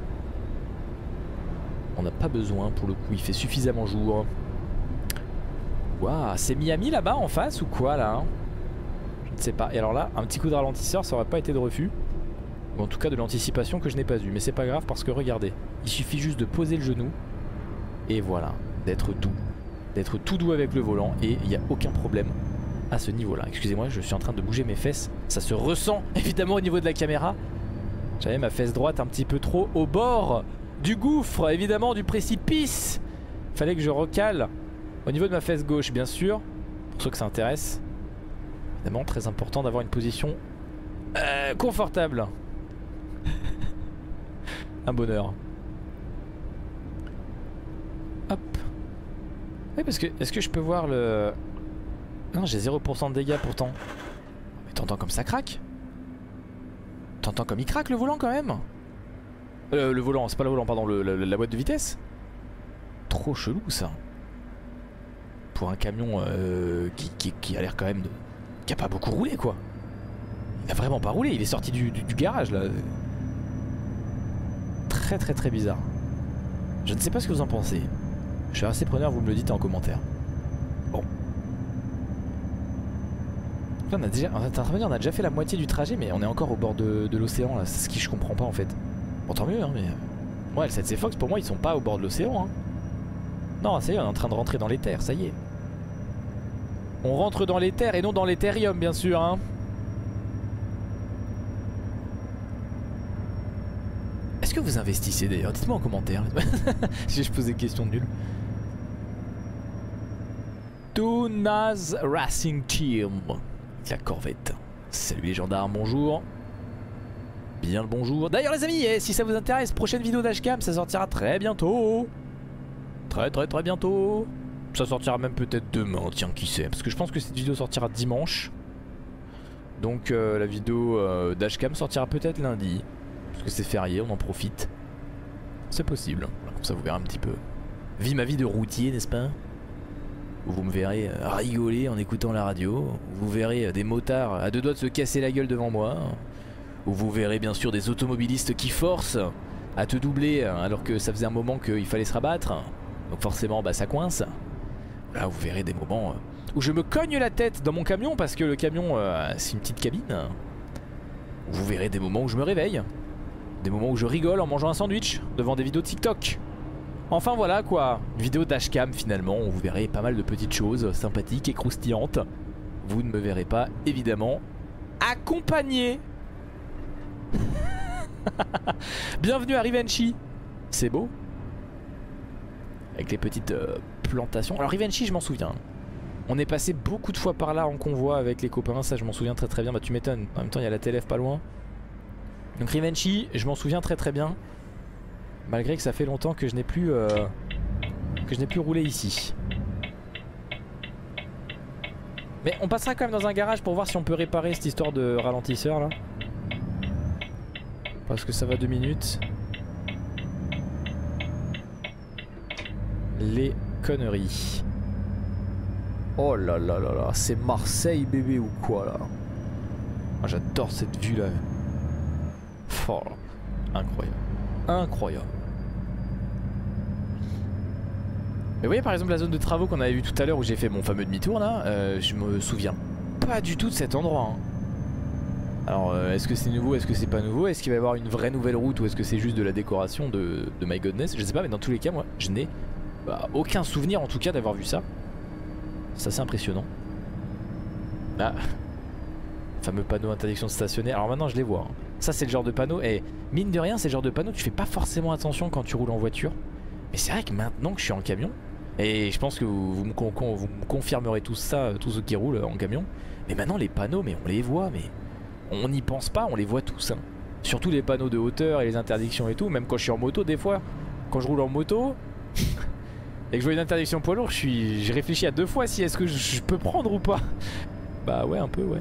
On n'a pas besoin pour le coup, il fait suffisamment jour. Waouh, c'est Miami là-bas en face ou quoi là hein? Je ne sais pas. Et alors là, un petit coup de ralentisseur, ça aurait pas été de refus. Ou en tout cas de l'anticipation que je n'ai pas eu. Mais c'est pas grave parce que regardez, il suffit juste de poser le genou. Et voilà, d'être doux. D'être tout doux avec le volant. Et il n'y a aucun problème à ce niveau-là. Excusez-moi, je suis en train de bouger mes fesses. Ça se ressent évidemment au niveau de la caméra. J'avais ma fesse droite un petit peu trop au bord du gouffre, évidemment du précipice. Fallait que je recale au niveau de ma fesse gauche, bien sûr. Pour ceux que ça intéresse. Évidemment, très important d'avoir une position euh, confortable. Un bonheur. Hop. Oui, parce que est-ce que je peux voir le... Non, j'ai zéro pour cent de dégâts pourtant. Mais t'entends comme ça craque? T'entends comme il craque le volant quand même? euh, Le volant, c'est pas le volant, pardon, le, le, la boîte de vitesse. Trop chelou ça. Pour un camion euh, qui, qui, qui a l'air quand même de... qui a pas beaucoup roulé quoi. Il a vraiment pas roulé, il est sorti du, du, du garage là. Très très très bizarre. Je ne sais pas ce que vous en pensez. Je suis assez preneur, vous me le dites en commentaire. Bon. Là, on a déjà, on a déjà fait la moitié du trajet, mais on est encore au bord de, de l'océan là. C'est ce qui je comprends pas en fait. Bon tant mieux hein, mais... Ouais, le sept C Fox pour moi ils sont pas au bord de l'océan hein. Non, ça y est, on est en train de rentrer dans les terres, ça y est. On rentre dans les terres et non dans l'éthérium bien sûr hein. Est-ce que vous investissez d'ailleurs? Dites-moi en commentaire. Si je pose des questions nulles. Tunas Racing Team. La corvette. Salut les gendarmes, bonjour. Bien le bonjour. D'ailleurs les amis, si ça vous intéresse, prochaine vidéo dashcam, ça sortira très bientôt. Très très très bientôt. Ça sortira même peut-être demain, tiens qui sait. Parce que je pense que cette vidéo sortira dimanche. Donc euh, la vidéo euh, dashcam sortira peut-être lundi. Parce que c'est férié, on en profite. C'est possible. Comme ça vous verrez un petit peu. Vie ma vie de routier, n'est-ce pas? Où vous me verrez rigoler en écoutant la radio. Vous verrez des motards à deux doigts de se casser la gueule devant moi. Où vous verrez bien sûr des automobilistes qui forcent à te doubler alors que ça faisait un moment qu'il fallait se rabattre. Donc forcément bah ça coince. Là vous verrez des moments où je me cogne la tête dans mon camion parce que le camion euh, c'est une petite cabine. Vous verrez des moments où je me réveille. Des moments où je rigole en mangeant un sandwich devant des vidéos TikTok. Enfin voilà quoi, une vidéo dashcam finalement où vous verrez pas mal de petites choses sympathiques et croustillantes. Vous ne me verrez pas évidemment accompagné. Bienvenue à Rivenchi. C'est beau. Avec les petites euh, plantations. Alors Rivenchi je m'en souviens. On est passé beaucoup de fois par là en convoi avec les copains, ça je m'en souviens très très bien. Bah tu m'étonnes, en même temps il y a la T L F pas loin. Donc Rivenchi, je m'en souviens très très bien. Malgré que ça fait longtemps que je n'ai plus euh, que je n'ai plus roulé ici. Mais on passera quand même dans un garage pour voir si on peut réparer cette histoire de ralentisseur là. Parce que ça va deux minutes. Les conneries. Oh là là là là, c'est Marseille bébé ou quoi là? Ah, j'adore cette vue là. Oh, incroyable. Incroyable. Mais vous voyez par exemple la zone de travaux qu'on avait vu tout à l'heure où j'ai fait mon fameux demi-tour là, euh, je me souviens pas du tout de cet endroit. Hein. Alors euh, est-ce que c'est nouveau, est-ce que c'est pas nouveau, est-ce qu'il va y avoir une vraie nouvelle route ou est-ce que c'est juste de la décoration de, de My Godness? Je sais pas, mais dans tous les cas moi je n'ai bah, aucun souvenir en tout cas d'avoir vu ça. C'est assez impressionnant. Ah, fameux panneau interdiction de stationner. Alors maintenant je les vois. Hein. Ça c'est le genre de panneau, et mine de rien c'est le genre de panneau tu fais pas forcément attention quand tu roules en voiture. Mais c'est vrai que maintenant que je suis en camion, et je pense que vous, vous, me, vous me confirmerez tout ça, tous ceux qui roulent en camion, mais maintenant les panneaux, mais on les voit, mais on n'y pense pas, on les voit tous. Hein. Surtout les panneaux de hauteur et les interdictions et tout, même quand je suis en moto des fois, quand je roule en moto et que je vois une interdiction poids lourd, je suis, j'ai réfléchi à deux fois si est-ce que je, je peux prendre ou pas. Bah ouais, un peu, ouais.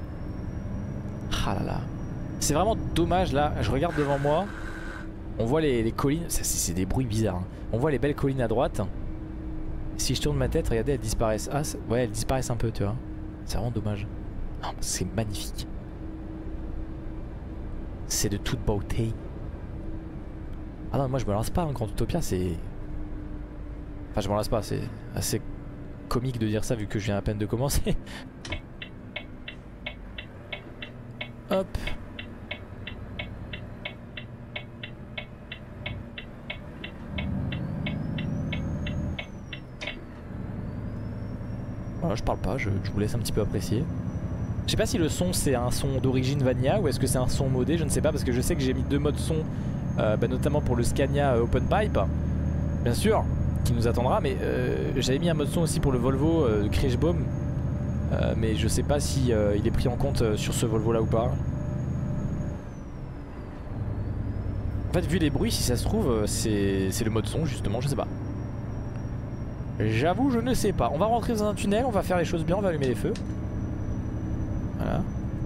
Ah là là. C'est vraiment dommage là, je regarde devant moi, on voit les, les collines, c'est des bruits bizarres, hein. On voit les belles collines à droite. Si je tourne ma tête, regardez, elles disparaissent. Ah, ouais, elles disparaissent un peu, tu vois. C'est vraiment dommage. Non, c'est magnifique. C'est de toute beauté. Ah non, moi je me lance pas, hein. Grand Utopia, c'est... Enfin, je me lance pas, c'est assez comique de dire ça vu que je viens à peine de commencer. Hop. Voilà, je parle pas, je, je vous laisse un petit peu apprécier. Je sais pas si le son c'est un son d'origine Vanilla ou est-ce que c'est un son modé, je ne sais pas, parce que je sais que j'ai mis deux modes son, euh, bah, notamment pour le Scania euh, Open Pipe, bien sûr, qui nous attendra, mais euh, j'avais mis un mode son aussi pour le Volvo euh, de Kriechbaum, euh, mais je sais pas si euh, il est pris en compte euh, sur ce Volvo là ou pas. En fait, vu les bruits, si ça se trouve, euh, c'est le mode son justement, je sais pas. J'avoue, je ne sais pas. On va rentrer dans un tunnel, on va faire les choses bien, on va allumer les feux. Voilà.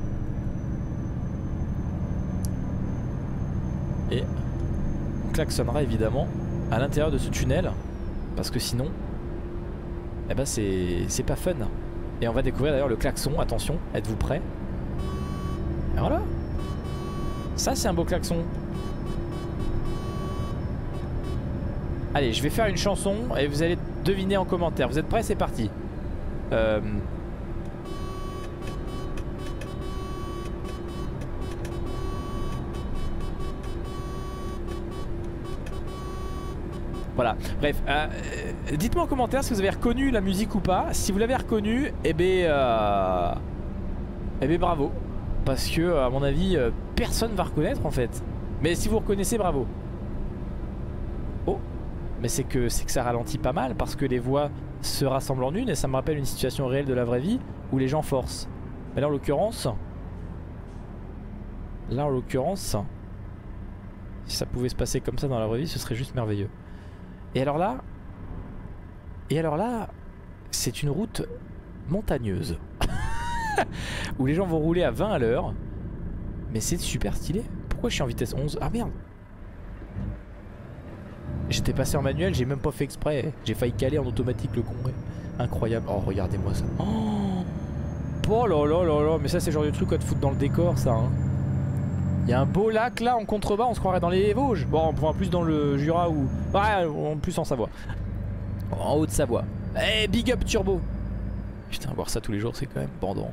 Et on klaxonnera évidemment à l'intérieur de ce tunnel, parce que sinon, eh ben c'est pas fun. Et on va découvrir d'ailleurs le klaxon, attention, êtes-vous prêts? Et voilà. Ça c'est un beau klaxon. Allez, je vais faire une chanson et vous allez deviner en commentaire. Vous êtes prêts? C'est parti. Euh... Voilà, bref, euh, dites-moi en commentaire si vous avez reconnu la musique ou pas. Si vous l'avez reconnu, eh ben, euh... eh ben bravo. Parce que à mon avis, personne va reconnaître en fait. Mais si vous reconnaissez, bravo. Oh, mais c'est que, c'est que ça ralentit pas mal parce que les voix se rassemblent en une et ça me rappelle une situation réelle de la vraie vie où les gens forcent. Mais là en l'occurrence, là en l'occurrence, si ça pouvait se passer comme ça dans la vraie vie, ce serait juste merveilleux. Et alors là, et alors là, c'est une route montagneuse où les gens vont rouler à vingt à l'heure. Mais c'est super stylé. Pourquoi je suis en vitesse onze? Ah merde. J'étais passé en manuel, j'ai même pas fait exprès. J'ai failli caler en automatique le con. Incroyable. Oh, regardez-moi ça. Oh, oh là là là là. Mais ça, c'est le genre de truc à te foutre dans le décor, ça. Hein. Il y a un beau lac là en contrebas, on se croirait dans les Vosges. Bon, on pourra plus dans le Jura ou... Ouais, en plus en Savoie. En Haute-Savoie. Eh, hey, big up Turbo. Putain, voir ça tous les jours, c'est quand même bandant.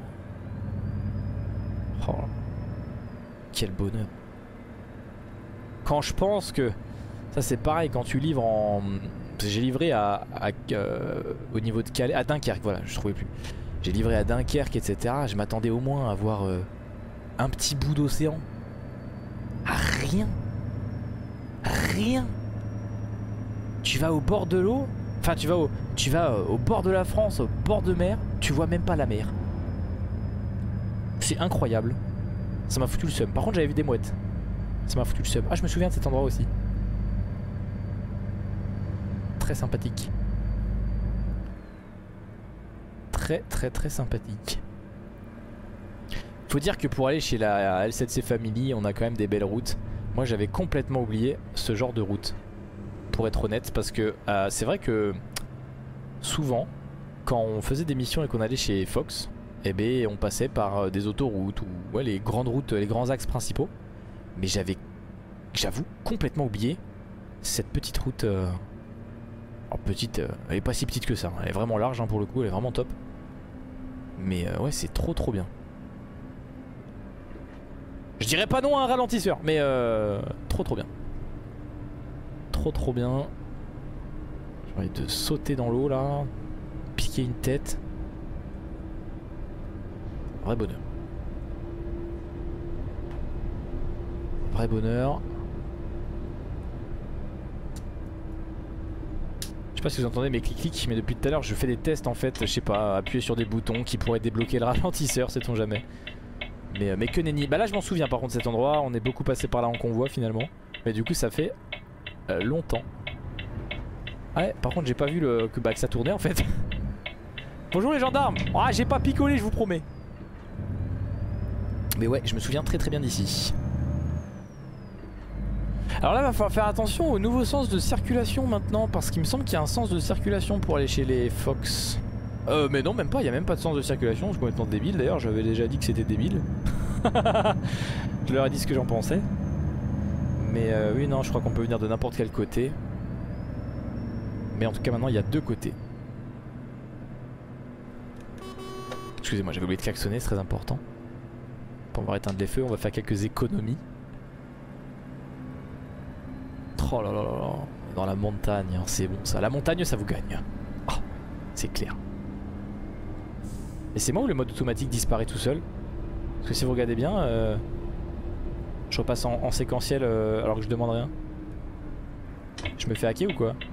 Oh. Quel bonheur. Quand je pense que... Ça c'est pareil, quand tu livres en... J'ai livré à... à euh, au niveau de Calais... À Dunkerque, voilà, je trouvais plus. J'ai livré à Dunkerque, et cetera. Je m'attendais au moins à voir euh, un petit bout d'océan. Ah, rien. Rien. Tu vas au bord de l'eau, Enfin tu vas, au, tu vas au bord de la France, au bord de mer, tu vois même pas la mer. C'est incroyable. Ça m'a foutu le seum. Par contre j'avais vu des mouettes. Ça m'a foutu le seum. Ah je me souviens de cet endroit aussi. Très sympathique. Très très très sympathique. Faut dire que pour aller chez la L sept C Family on a quand même des belles routes. Moi j'avais complètement oublié ce genre de route. Pour être honnête, parce que euh, c'est vrai que souvent quand on faisait des missions et qu'on allait chez Fox, eh ben, on passait par euh, des autoroutes ou ouais, les grandes routes, les grands axes principaux. Mais j'avais, j'avoue, complètement oublié cette petite route. Euh... Alors petite, euh, elle est pas si petite que ça, elle est vraiment large hein, pour le coup, elle est vraiment top. Mais euh, ouais, c'est trop trop bien. Je dirais pas non à un ralentisseur, mais euh, trop trop bien. Trop trop bien. J'ai envie de sauter dans l'eau là, piquer une tête. Vrai bonheur. Vrai bonheur. Je sais pas si vous entendez mes clics-clics, mais depuis tout à l'heure je fais des tests en fait, je sais pas, appuyer sur des boutons qui pourraient débloquer le ralentisseur, sait-on jamais. Mais, mais que nenni. Bah là je m'en souviens par contre cet endroit, on est beaucoup passé par là en convoi finalement. Mais du coup ça fait euh, longtemps. Ouais, par contre j'ai pas vu le, que, bah, que ça tournait en fait. Bonjour les gendarmes. Ah j'ai pas picolé je vous promets. Mais ouais je me souviens très très bien d'ici. Alors là il va falloir faire attention au nouveau sens de circulation maintenant, parce qu'il me semble qu'il y a un sens de circulation pour aller chez les Fox. Euh mais non même pas, il n'y a même pas de sens de circulation, je suis complètement débile d'ailleurs, j'avais déjà dit que c'était débile. Je leur ai dit ce que j'en pensais. Mais euh, oui non je crois qu'on peut venir de n'importe quel côté. Mais en tout cas maintenant il y a deux côtés. Excusez-moi j'avais oublié de klaxonner, c'est très important. Pour pouvoir éteindre les feux on va faire quelques économies. Oh là là là là, dans la montagne, hein, c'est bon ça. La montagne ça vous gagne. Oh, c'est clair. Et c'est moi où le mode automatique disparaît tout seul? Parce que si vous regardez bien, euh, je repasse en, en séquentiel euh, alors que je demande rien. Je me fais hacker ou quoi?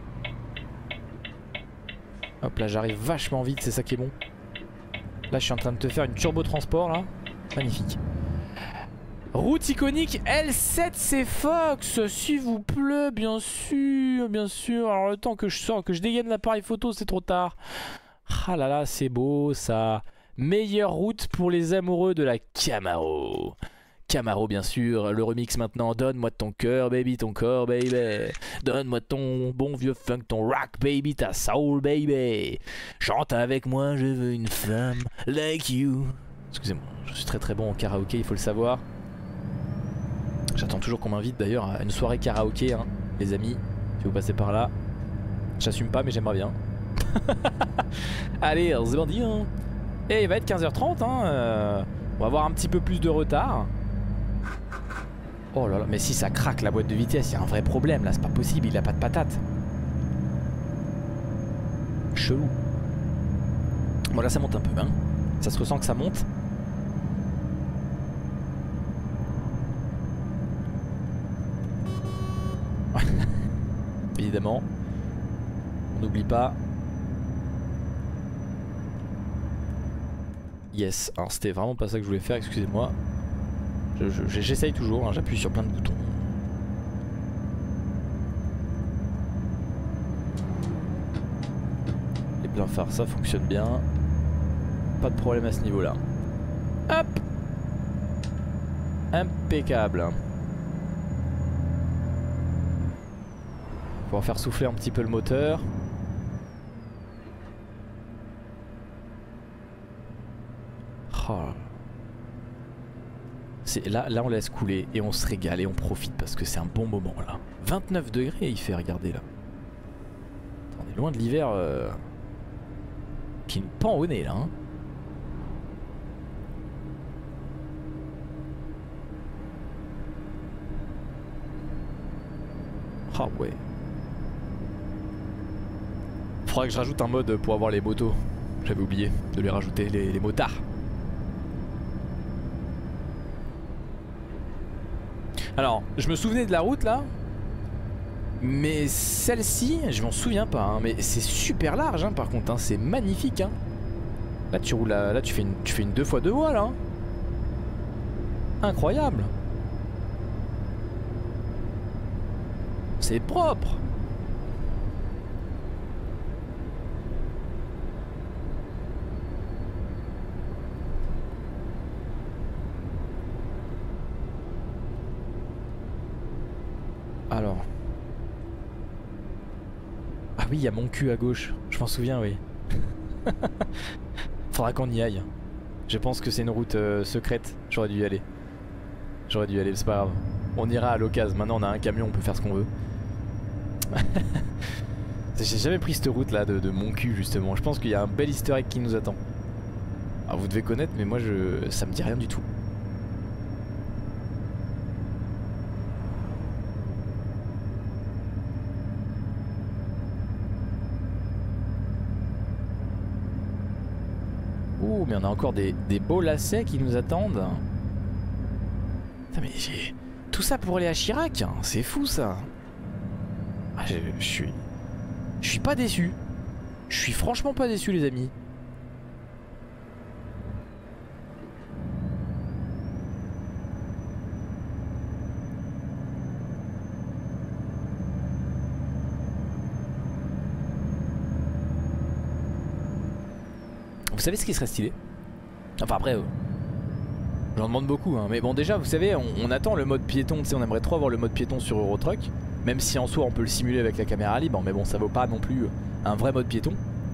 Hop là j'arrive vachement vite, c'est ça qui est bon. Là je suis en train de te faire une turbo transport là. Magnifique. Route iconique L sept C Fox, s'il vous plaît, bien sûr, bien sûr. Alors le temps que je sors, que je dégaine l'appareil photo, c'est trop tard. Ah là là, c'est beau ça. Meilleure route pour les amoureux de la Camaro. Camaro bien sûr, le remix maintenant. Donne-moi ton cœur baby, ton corps baby. Donne-moi ton bon vieux funk, ton rock baby, ta soul baby. Chante avec moi, je veux une femme like you. Excusez-moi, je suis très très bon en karaoké, il faut le savoir. J'attends toujours qu'on m'invite d'ailleurs à une soirée karaoké hein, les amis, si vous passez par là. J'assume pas mais j'aimerais bien. Allez, c'est bandit hein. Et il va être quinze heures trente hein, euh, on va avoir un petit peu plus de retard. Oh là là, mais si ça craque la boîte de vitesse, il y a un vrai problème là, c'est pas possible, il a pas de patate. Chelou. Bon là ça monte un peu hein, ça se ressent que ça monte. Évidemment, on n'oublie pas. Yes, alors c'était vraiment pas ça que je voulais faire, excusez-moi. J'essaye toujours, hein, j'appuie sur plein de boutons. Les pleins phares, ça fonctionne bien. Pas de problème à ce niveau-là. Hop! Impeccable. Pour faire souffler un petit peu le moteur. Oh. Là, là on laisse couler et on se régale et on profite parce que c'est un bon moment là. vingt-neuf degrés il fait, regardez là. On est loin de l'hiver euh, qui nous pend au nez là. Hein. Ah oh, ouais. Faudra que je rajoute un mode pour avoir les motos. J'avais oublié de les rajouter, les, les motards. Alors, je me souvenais de la route là. Mais celle-ci, je m'en souviens pas, hein, mais c'est super large hein, par contre, hein, c'est magnifique. Hein. Là tu roules, là, là tu fais une, tu fais une deux fois deux voies là. Hein. Incroyable. C'est propre. Alors. Ah oui, il y a mon cul à gauche. Je m'en souviens, oui. Faudra qu'on y aille. Je pense que c'est une route euh, secrète. J'aurais dû y aller. J'aurais dû y aller, c'est pas grave. On ira à l'occasion. Maintenant, on a un camion, on peut faire ce qu'on veut. J'ai jamais pris cette route là de, de mon cul, justement. Je pense qu'il y a un bel easter egg qui nous attend. Alors, vous devez connaître, mais moi, je... ça me dit rien du tout. Ouh, mais on a encore des, des beaux lacets qui nous attendent. Putain, mais j'ai... Tout ça pour aller à Chirac, hein. C'est fou ça. Ah, je, je suis... Je suis pas déçu. Je suis franchement pas déçu les amis. Vous savez ce qui serait stylé? Enfin après, euh, j'en demande beaucoup hein. Mais bon déjà vous savez on, on attend le mode piéton, tu sais on aimerait trop avoir le mode piéton sur Euro Truck. Même si en soi on peut le simuler avec la caméra libre. Mais bon ça vaut pas non plus un vrai mode piéton.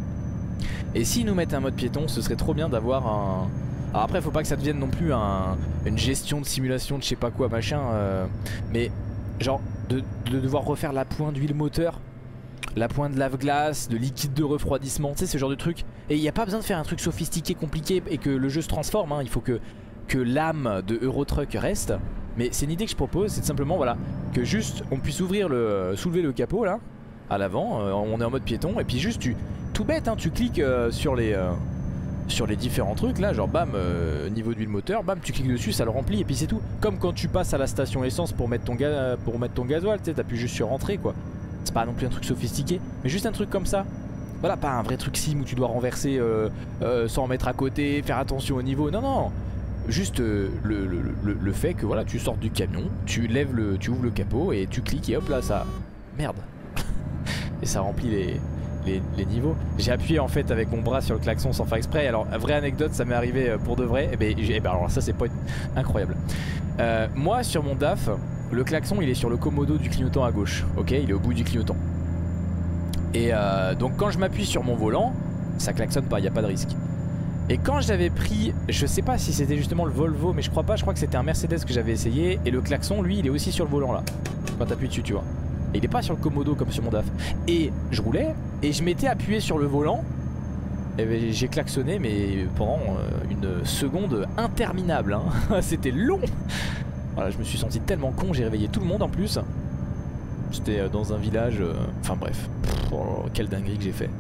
Et s'ils nous mettent un mode piéton ce serait trop bien d'avoir un... Alors après faut pas que ça devienne non plus un, une gestion de simulation de je sais pas quoi machin euh, mais genre de, de devoir refaire la pointe d'huile moteur, la pointe de lave-glace, de liquide de refroidissement, tu sais ce genre de truc. Et il n'y a pas besoin de faire un truc sophistiqué, compliqué et que le jeu se transforme hein. Il faut que, que l'âme de Euro Truck reste. Mais c'est une idée que je propose, c'est simplement voilà que juste on puisse ouvrir le, soulever le capot là à l'avant, euh, on est en mode piéton et puis juste tu, tout bête hein, tu cliques euh, sur les euh, sur les différents trucs là, genre bam euh, niveau d'huile moteur, bam tu cliques dessus, ça le remplit et puis c'est tout. Comme quand tu passes à la station essence pour mettre ton, ga pour mettre ton gasoil, tu sais t'appuies juste sur rentrer quoi. C'est pas non plus un truc sophistiqué, mais juste un truc comme ça. Voilà, pas un vrai truc sim où tu dois renverser euh, euh, sans mettre à côté, faire attention au niveau. Non, non. Juste euh, le, le, le, le fait que voilà, tu sortes du camion, tu lèves le, tu ouvres le capot et tu cliques et hop là ça. Merde. Et ça remplit les, les, les niveaux. J'ai appuyé en fait avec mon bras sur le klaxon sans faire exprès. Alors, vraie anecdote, ça m'est arrivé pour de vrai. Et ben, et ben alors ça c'est pas incroyable. Euh, moi sur mon D A F. Le klaxon il est sur le commodo du clignotant à gauche, ok, il est au bout du clignotant. Et euh, donc quand je m'appuie sur mon volant, ça klaxonne pas, il n'y a pas de risque. Et quand j'avais pris, je sais pas si c'était justement le Volvo, mais je crois pas, je crois que c'était un Mercedes que j'avais essayé. Et le klaxon lui il est aussi sur le volant là, quand t'appuies dessus tu vois. Et il est pas sur le commodo comme sur mon D A F. Et je roulais, et je m'étais appuyé sur le volant, et j'ai klaxonné mais pendant une seconde interminable hein. C'était long. Voilà, je me suis senti tellement con, j'ai réveillé tout le monde en plus. J'étais dans un village, euh... enfin bref, Pff, oh, quelle dinguerie que j'ai fait.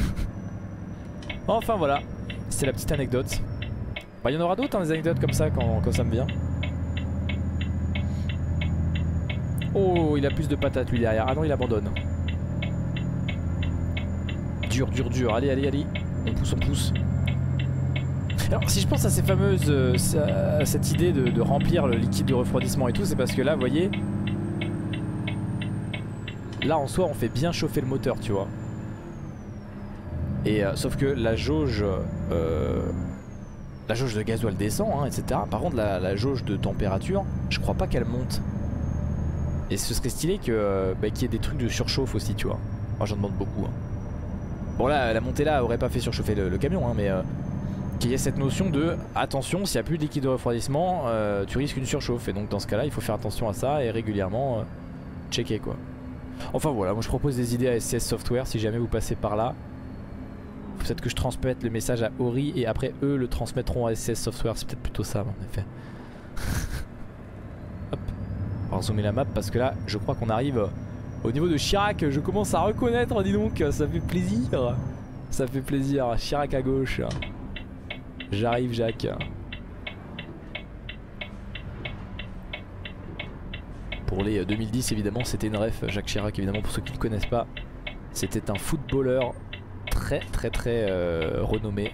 Enfin voilà, c'était la petite anecdote. Bah, il y en aura d'autres hein, des anecdotes comme ça quand, quand ça me vient. Oh, il a plus de patates lui derrière. Ah non, il abandonne. Dur, dur, dur. Allez, allez, allez. On pousse, on pousse. Alors si je pense à ces fameuses, euh, à cette idée de, de remplir le liquide de refroidissement et tout, c'est parce que là vous voyez, là en soi on fait bien chauffer le moteur tu vois. Et euh, sauf que la jauge, euh, la jauge de gasoil descend hein, et cetera. Par contre la, la jauge de température, je crois pas qu'elle monte. Et ce serait stylé que euh, bah, qu'il y ait des trucs de surchauffe aussi tu vois. Moi j'en demande beaucoup hein. Bon là la montée là aurait pas fait surchauffer le, le camion hein, mais... Euh, qu'il y ait cette notion de attention, s'il n'y a plus de liquide de refroidissement, euh, tu risques une surchauffe. Et donc dans ce cas là il faut faire attention à ça et régulièrement euh, checker quoi. Enfin voilà, moi je propose des idées à S C S Software si jamais vous passez par là. Peut-être que je transmette le message à Ori et après eux le transmettront à S C S Software. C'est peut-être plutôt ça en effet. Hop, on va zoomer la map parce que là je crois qu'on arrive au niveau de Chirac. Je commence à reconnaître, dis donc, ça fait plaisir. Ça fait plaisir, Chirac à gauche. J'arrive Jacques. Pour les deux mille dix évidemment, c'était une ref. Jacques Chirac évidemment, pour ceux qui ne le connaissent pas, c'était un footballeur très très très euh, renommé.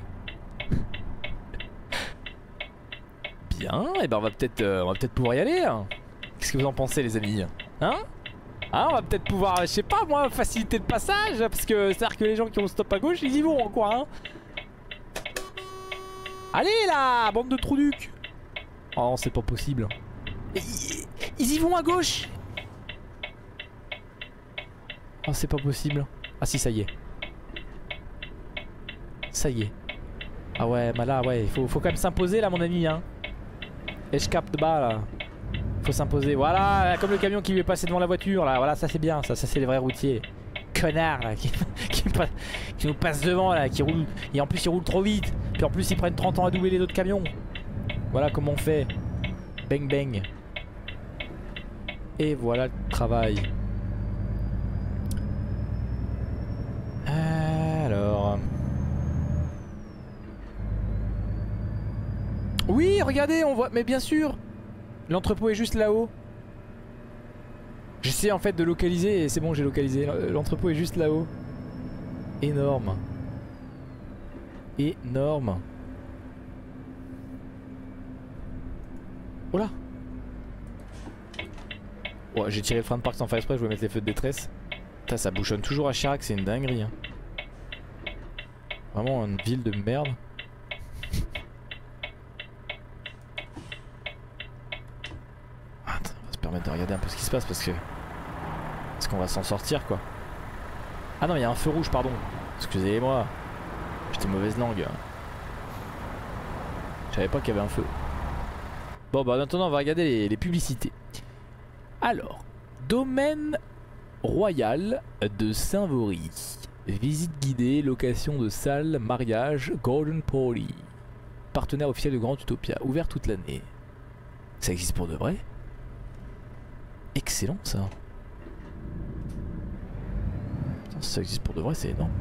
Bien, et ben on va peut-être euh, on va peut-être pouvoir y aller. Hein. Qu'est-ce que vous en pensez les amis? Hein? Hein, on va peut-être pouvoir, je sais pas moi, faciliter le passage, parce que c'est-à-dire que les gens qui ont stop à gauche, ils y vont quoi, hein. Allez là, bande de trous ducs. Oh, c'est pas possible. Ils, ils y vont à gauche. Oh, c'est pas possible. Ah si, ça y est. Ça y est. Ah ouais, bah là, ouais, il faut, faut quand même s'imposer là, mon ami, hein. Et je capte bas là. Faut s'imposer, voilà, comme le camion qui lui est passé devant la voiture là, voilà, ça c'est bien, ça, ça c'est les vrais routiers. Connard là, qui, qui, qui nous passe devant là, qui roule, et en plus ils roulent trop vite, puis en plus ils prennent trente ans à doubler les autres camions. Voilà comment on fait. Bang bang. Et voilà le travail. Alors... Oui, regardez, on voit, mais bien sûr. L'entrepôt est juste là-haut. J'essaie en fait de localiser et c'est bon, j'ai localisé. L'entrepôt est juste là-haut. Énorme. Énorme. Oh là. Oh, j'ai tiré le frein de parc sans faire exprès, je vais mettre les feux de détresse. Putain, ça bouchonne toujours à Chirac, c'est une dinguerie. Hein. Vraiment une ville de merde. De regarder un peu ce qui se passe parce que est-ce qu'on va s'en sortir quoi. Ah non, il y a un feu rouge, pardon, excusez-moi, j'étais mauvaise langue, je savais pas qu'il y avait un feu. Bon bah maintenant on va regarder les, les publicités. Alors, domaine royal de Saint-Vaury, visite guidée, location de salle, mariage, Golden Party, partenaire officiel de Grand Utopia, ouvert toute l'année. Ça existe pour de vrai? Excellent ça. Putain, si ça existe pour de vrai, c'est énorme.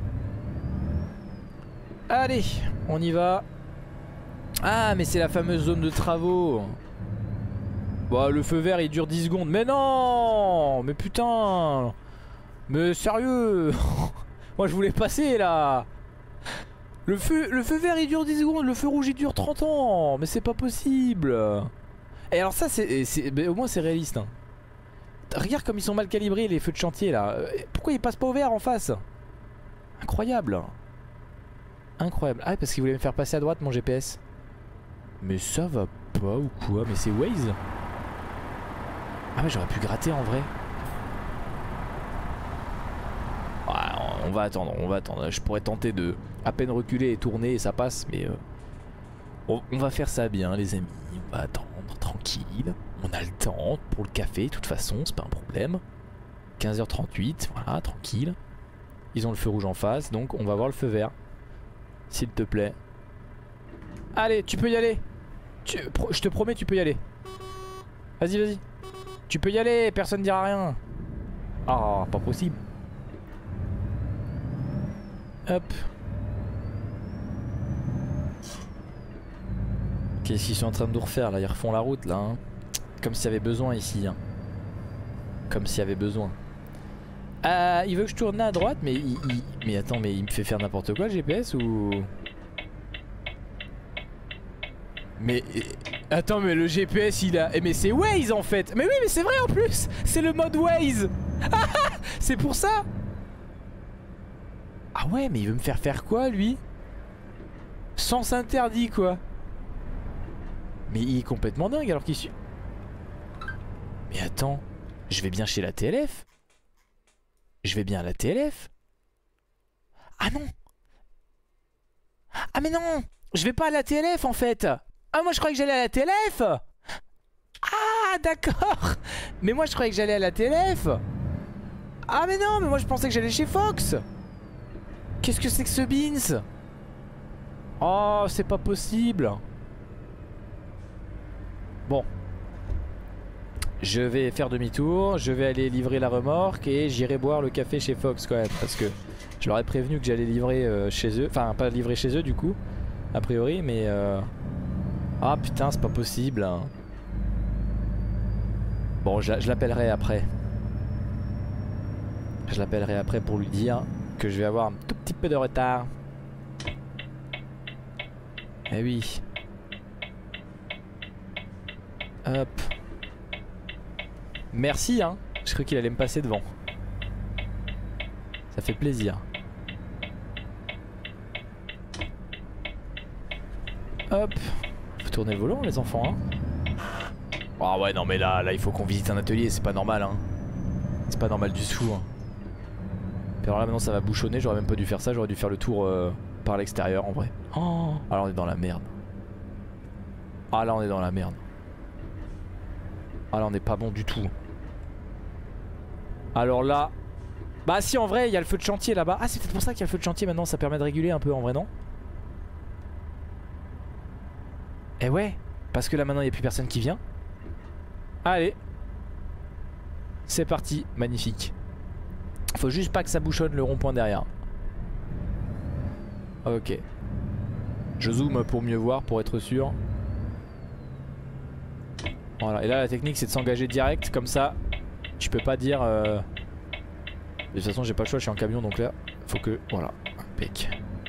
Allez, on y va. Ah, mais c'est la fameuse zone de travaux. Bah, le feu vert il dure dix secondes. Mais non. Mais putain. Mais sérieux. Moi je voulais passer là. Le feu, le feu vert il dure dix secondes. Le feu rouge il dure trente ans. Mais c'est pas possible. Et alors ça c'est, au moins c'est réaliste hein. Regarde comme ils sont mal calibrés les feux de chantier là. Pourquoi ils passent pas au vert en face? Incroyable. Incroyable. Ah parce qu'ils voulaient me faire passer à droite mon G P S. Mais ça va pas ou quoi? Mais c'est Waze. Ah mais j'aurais pu gratter en vrai. Ah, on va attendre, on va attendre. Je pourrais tenter de à peine reculer et tourner et ça passe. Mais euh, on, on va faire ça bien les amis. On va attendre tranquille. On a le temps pour le café, de toute façon, c'est pas un problème. quinze heures trente-huit, voilà, tranquille. Ils ont le feu rouge en face, donc on va voir le feu vert. S'il te plaît. Allez, tu peux y aller. Tu, je te promets, tu peux y aller. Vas-y, vas-y. Tu peux y aller, personne ne dira rien. Ah, pas possible. Hop. Qu'est-ce qu'ils sont en train de nous refaire là? Ils refont la route là hein. Comme s'il y avait besoin ici hein. Comme s'il y avait besoin. Euh, il veut que je tourne là à droite mais il, il... Mais attends, mais il me fait faire n'importe quoi le G P S ou... Mais... Attends mais le G P S il a... Mais c'est Waze en fait. Mais oui mais c'est vrai en plus. C'est le mode Waze. C'est pour ça. Ah ouais mais il veut me faire faire quoi lui? Sens interdit quoi. Mais il est complètement dingue alors qu'il suit. Mais attends, je vais bien chez la T L F. Je vais bien à la T L F. Ah non. Ah mais non, je vais pas à la T L F en fait. Ah moi je croyais que j'allais à la T L F. Ah d'accord. Mais moi je croyais que j'allais à la T L F. Ah mais non, mais moi je pensais que j'allais chez Fox. Qu'est-ce que c'est que ce beans? Oh c'est pas possible. Bon, je vais faire demi-tour, je vais aller livrer la remorque et j'irai boire le café chez Fox quand même parce que je leur ai prévenu que j'allais livrer euh, chez eux, enfin pas livrer chez eux du coup, a priori, mais euh... ah putain c'est pas possible. Bon, je, je l'appellerai après. Je l'appellerai après pour lui dire que je vais avoir un tout petit peu de retard. Eh oui. Hop. Merci hein. Je crois qu'il allait me passer devant. Ça fait plaisir. Hop. Faut tourner le volant les enfants hein. Ah ouais non mais là, là il faut qu'on visite un atelier, c'est pas normal hein. C'est pas normal du tout hein. Puis alors là maintenant ça va bouchonner, j'aurais même pas dû faire ça, j'aurais dû faire le tour euh, par l'extérieur en vrai. Oh, alors on est dans la merde. Ah là on est dans la merde. Ah là on est pas bon du tout. Alors là... Bah si en vrai il y a le feu de chantier là-bas. Ah c'est peut-être pour ça qu'il y a le feu de chantier maintenant, ça permet de réguler un peu en vrai non? Eh ouais, parce que là maintenant il n'y a plus personne qui vient. Allez. C'est parti, magnifique. Faut juste pas que ça bouchonne le rond-point derrière. Ok. Je zoome pour mieux voir, pour être sûr. Voilà, et là la technique c'est de s'engager direct, comme ça tu peux pas dire... Euh... De toute façon j'ai pas le choix, je suis en camion donc là faut que... Voilà, impec.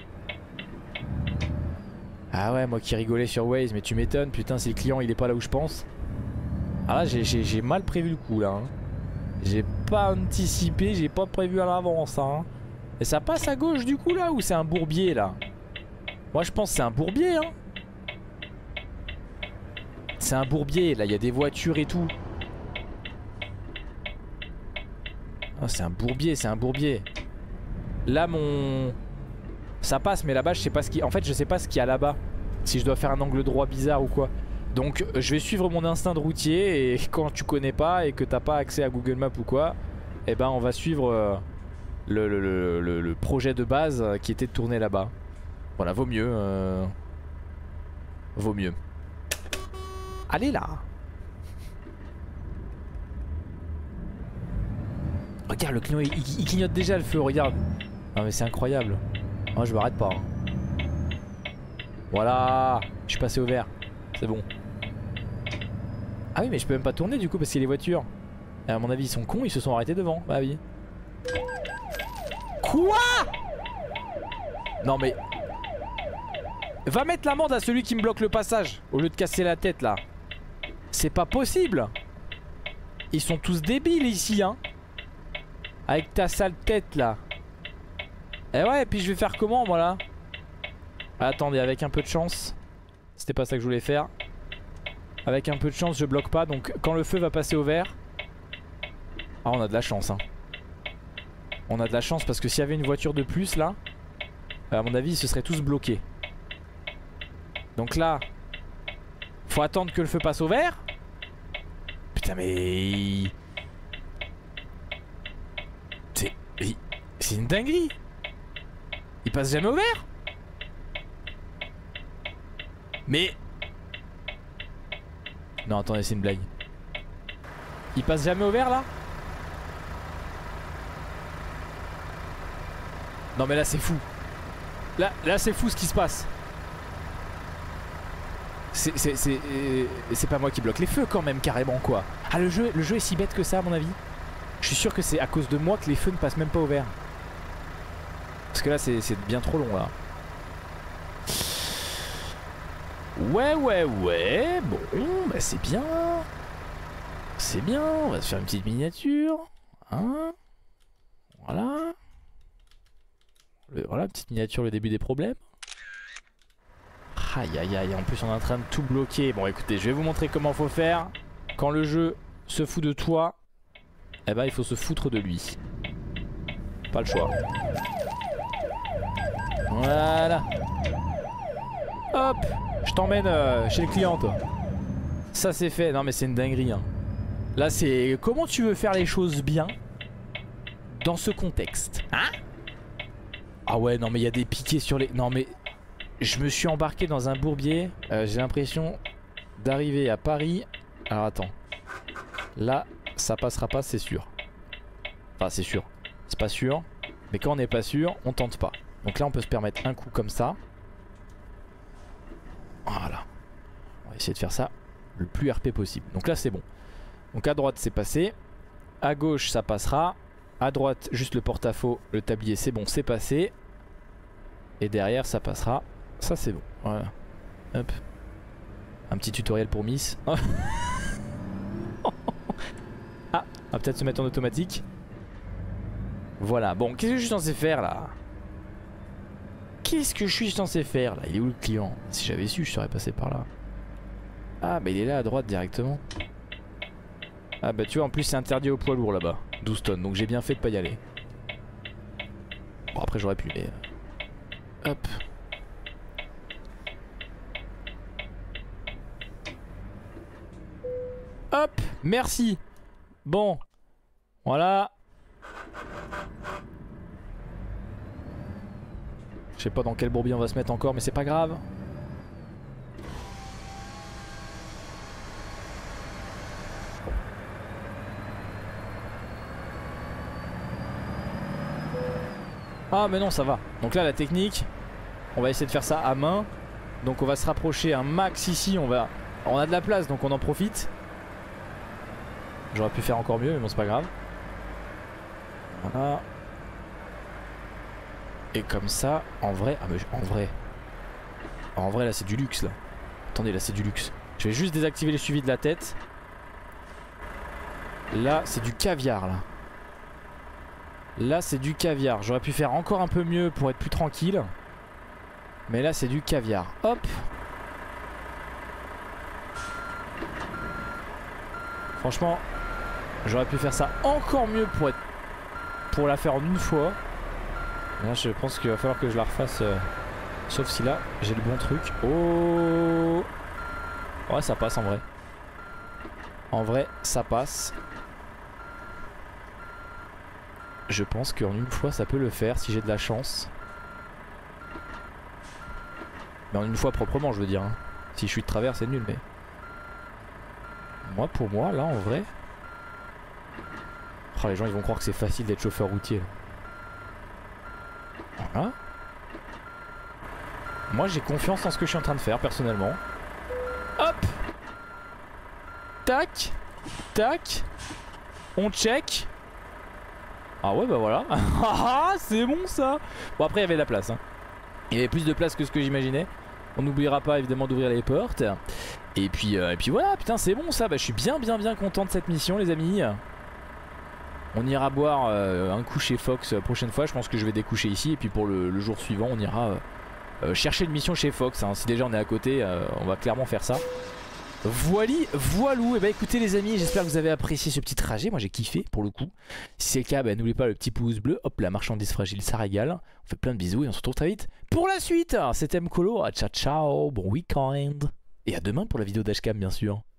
Ah ouais, moi qui rigolais sur Waze, mais tu m'étonnes, putain si le client il est pas là où je pense. Ah là j'ai mal prévu le coup là hein. J'ai pas anticipé, j'ai pas prévu à l'avance hein. Et ça passe à gauche du coup là ou c'est un bourbier là? Moi je pense que c'est un bourbier hein. C'est un bourbier, là il y a des voitures et tout. Oh, c'est un bourbier, c'est un bourbier. Là mon... Ça passe mais là-bas je sais pas ce qui... En fait je sais pas ce qu'il y a là-bas. Si je dois faire un angle droit bizarre ou quoi. Donc je vais suivre mon instinct de routier. Et quand tu connais pas et que t'as pas accès à Google Maps ou quoi, eh ben on va suivre euh, le, le, le, le, le projet de base euh, qui était de tourner là-bas. Voilà, vaut mieux euh... Vaut mieux. Allez là. Regarde le client il, il, il clignote déjà le feu, regarde. Non mais c'est incroyable. Moi je m'arrête pas hein. Voilà. Je suis passé au vert. C'est bon. Ah oui mais je peux même pas tourner du coup parce qu'il y a les voitures. Et à mon avis ils sont cons, ils se sont arrêtés devant. Bah oui. Quoi? Non mais... Va mettre l'amende à celui qui me bloque le passage au lieu de casser la tête là. C'est pas possible. Ils sont tous débiles ici hein. Avec ta sale tête là. Et ouais et puis je vais faire comment moi là? Attendez, avec un peu de chance. C'était pas ça que je voulais faire. Avec un peu de chance je bloque pas. Donc quand le feu va passer au vert. Ah on a de la chance hein. On a de la chance parce que s'il y avait une voiture de plus là, à mon avis ils se seraient tous bloqués. Donc là faut attendre que le feu passe au vert. Putain mais... C'est... C'est une dinguerie. Il passe jamais au vert. Mais... Non attendez c'est une blague. Il passe jamais au vert là? Non mais là c'est fou. Là, là c'est fou ce qui se passe. C'est c'est c'est c'est pas moi qui bloque les feux quand même carrément quoi. Ah le jeu, le jeu est si bête que ça à mon avis. Je suis sûr que c'est à cause de moi que les feux ne passent même pas au vert. Parce que là c'est bien trop long là. Ouais ouais ouais. Bon bah c'est bien. C'est bien. On va se faire une petite miniature. Hein. Voilà. Le, voilà petite miniature le début des problèmes. Aïe aïe aïe, en plus on est en train de tout bloquer. Bon écoutez, je vais vous montrer comment faut faire. Quand le jeu se fout de toi, eh ben il faut se foutre de lui. Pas le choix. Voilà. Hop, je t'emmène euh, chez le client toi. Ça c'est fait, non mais c'est une dinguerie hein. Là c'est comment tu veux faire les choses bien dans ce contexte, hein? Ah ouais non mais il y a des piquets sur les... Non mais... Je me suis embarqué dans un bourbier. euh, J'ai l'impression d'arriver à Paris. Alors attends. Là ça passera pas c'est sûr. Enfin c'est sûr. C'est pas sûr. Mais quand on n'est pas sûr on tente pas. Donc là on peut se permettre un coup comme ça. Voilà. On va essayer de faire ça le plus R P possible. Donc là c'est bon. Donc à droite c'est passé. À gauche ça passera. À droite juste le porte-à-faux, le tablier c'est bon, c'est passé. Et derrière ça passera. Ça c'est bon. Voilà. Hop. Un petit tutoriel pour Miss. Ah, on va peut-être se mettre en automatique. Voilà. Bon, qu'est-ce que je suis censé faire là? Qu'est-ce que je suis censé faire là? Il est où le client? Si j'avais su, je serais passé par là. Ah, bah il est là à droite directement. Ah, bah tu vois, en plus c'est interdit aux poids lourds là-bas. douze tonnes, donc j'ai bien fait de pas y aller. Bon, après j'aurais pu, mais. Hop. Hop, merci. Bon, voilà. Je sais pas dans quel bourbier on va se mettre encore, mais c'est pas grave. Ah mais non, ça va. Donc là la technique, on va essayer de faire ça à main. Donc on va se rapprocher un max ici. On va, on a de la place donc on en profite. J'aurais pu faire encore mieux mais bon c'est pas grave. Voilà. Et comme ça, en vrai, ah mais en vrai, en vrai là c'est du luxe là. Attendez, là c'est du luxe. Je vais juste désactiver les suivis de la tête. Là c'est du caviar là. Là c'est du caviar. J'aurais pu faire encore un peu mieux pour être plus tranquille. Mais là c'est du caviar. Hop. Franchement, j'aurais pu faire ça encore mieux pour être, pour la faire en une fois. Là je pense qu'il va falloir que je la refasse euh, sauf si là j'ai le bon truc. Oh. Ouais ça passe en vrai. En vrai ça passe. Je pense qu'en une fois ça peut le faire si j'ai de la chance. Mais en une fois proprement je veux dire hein. Si je suis de travers c'est nul mais. Moi pour moi là en vrai. Oh, les gens ils vont croire que c'est facile d'être chauffeur routier là. Voilà. Moi j'ai confiance en ce que je suis en train de faire personnellement. Hop. Tac. Tac. On check. Ah ouais bah voilà. Ah c'est bon ça. Bon après il y avait de la place hein. Il y avait plus de place que ce que j'imaginais. On n'oubliera pas évidemment d'ouvrir les portes. Et puis, euh, et puis voilà, putain c'est bon ça. Bah, je suis bien bien bien content de cette mission les amis. On ira boire euh, un coup chez Fox euh, prochaine fois. Je pense que je vais découcher ici. Et puis pour le, le jour suivant on ira euh, euh, chercher une mission chez Fox hein. Si déjà on est à côté euh, on va clairement faire ça. Voili, voilou. Et bah écoutez les amis, j'espère que vous avez apprécié ce petit trajet. Moi j'ai kiffé pour le coup. Si c'est le cas, bah, n'oubliez pas le petit pouce bleu. Hop, la marchandise fragile, ça régale. On fait plein de bisous et on se retrouve très vite pour la suite. C'était Mkolo. Ciao ciao, bon week-end. Et à demain pour la vidéo dashcam bien sûr.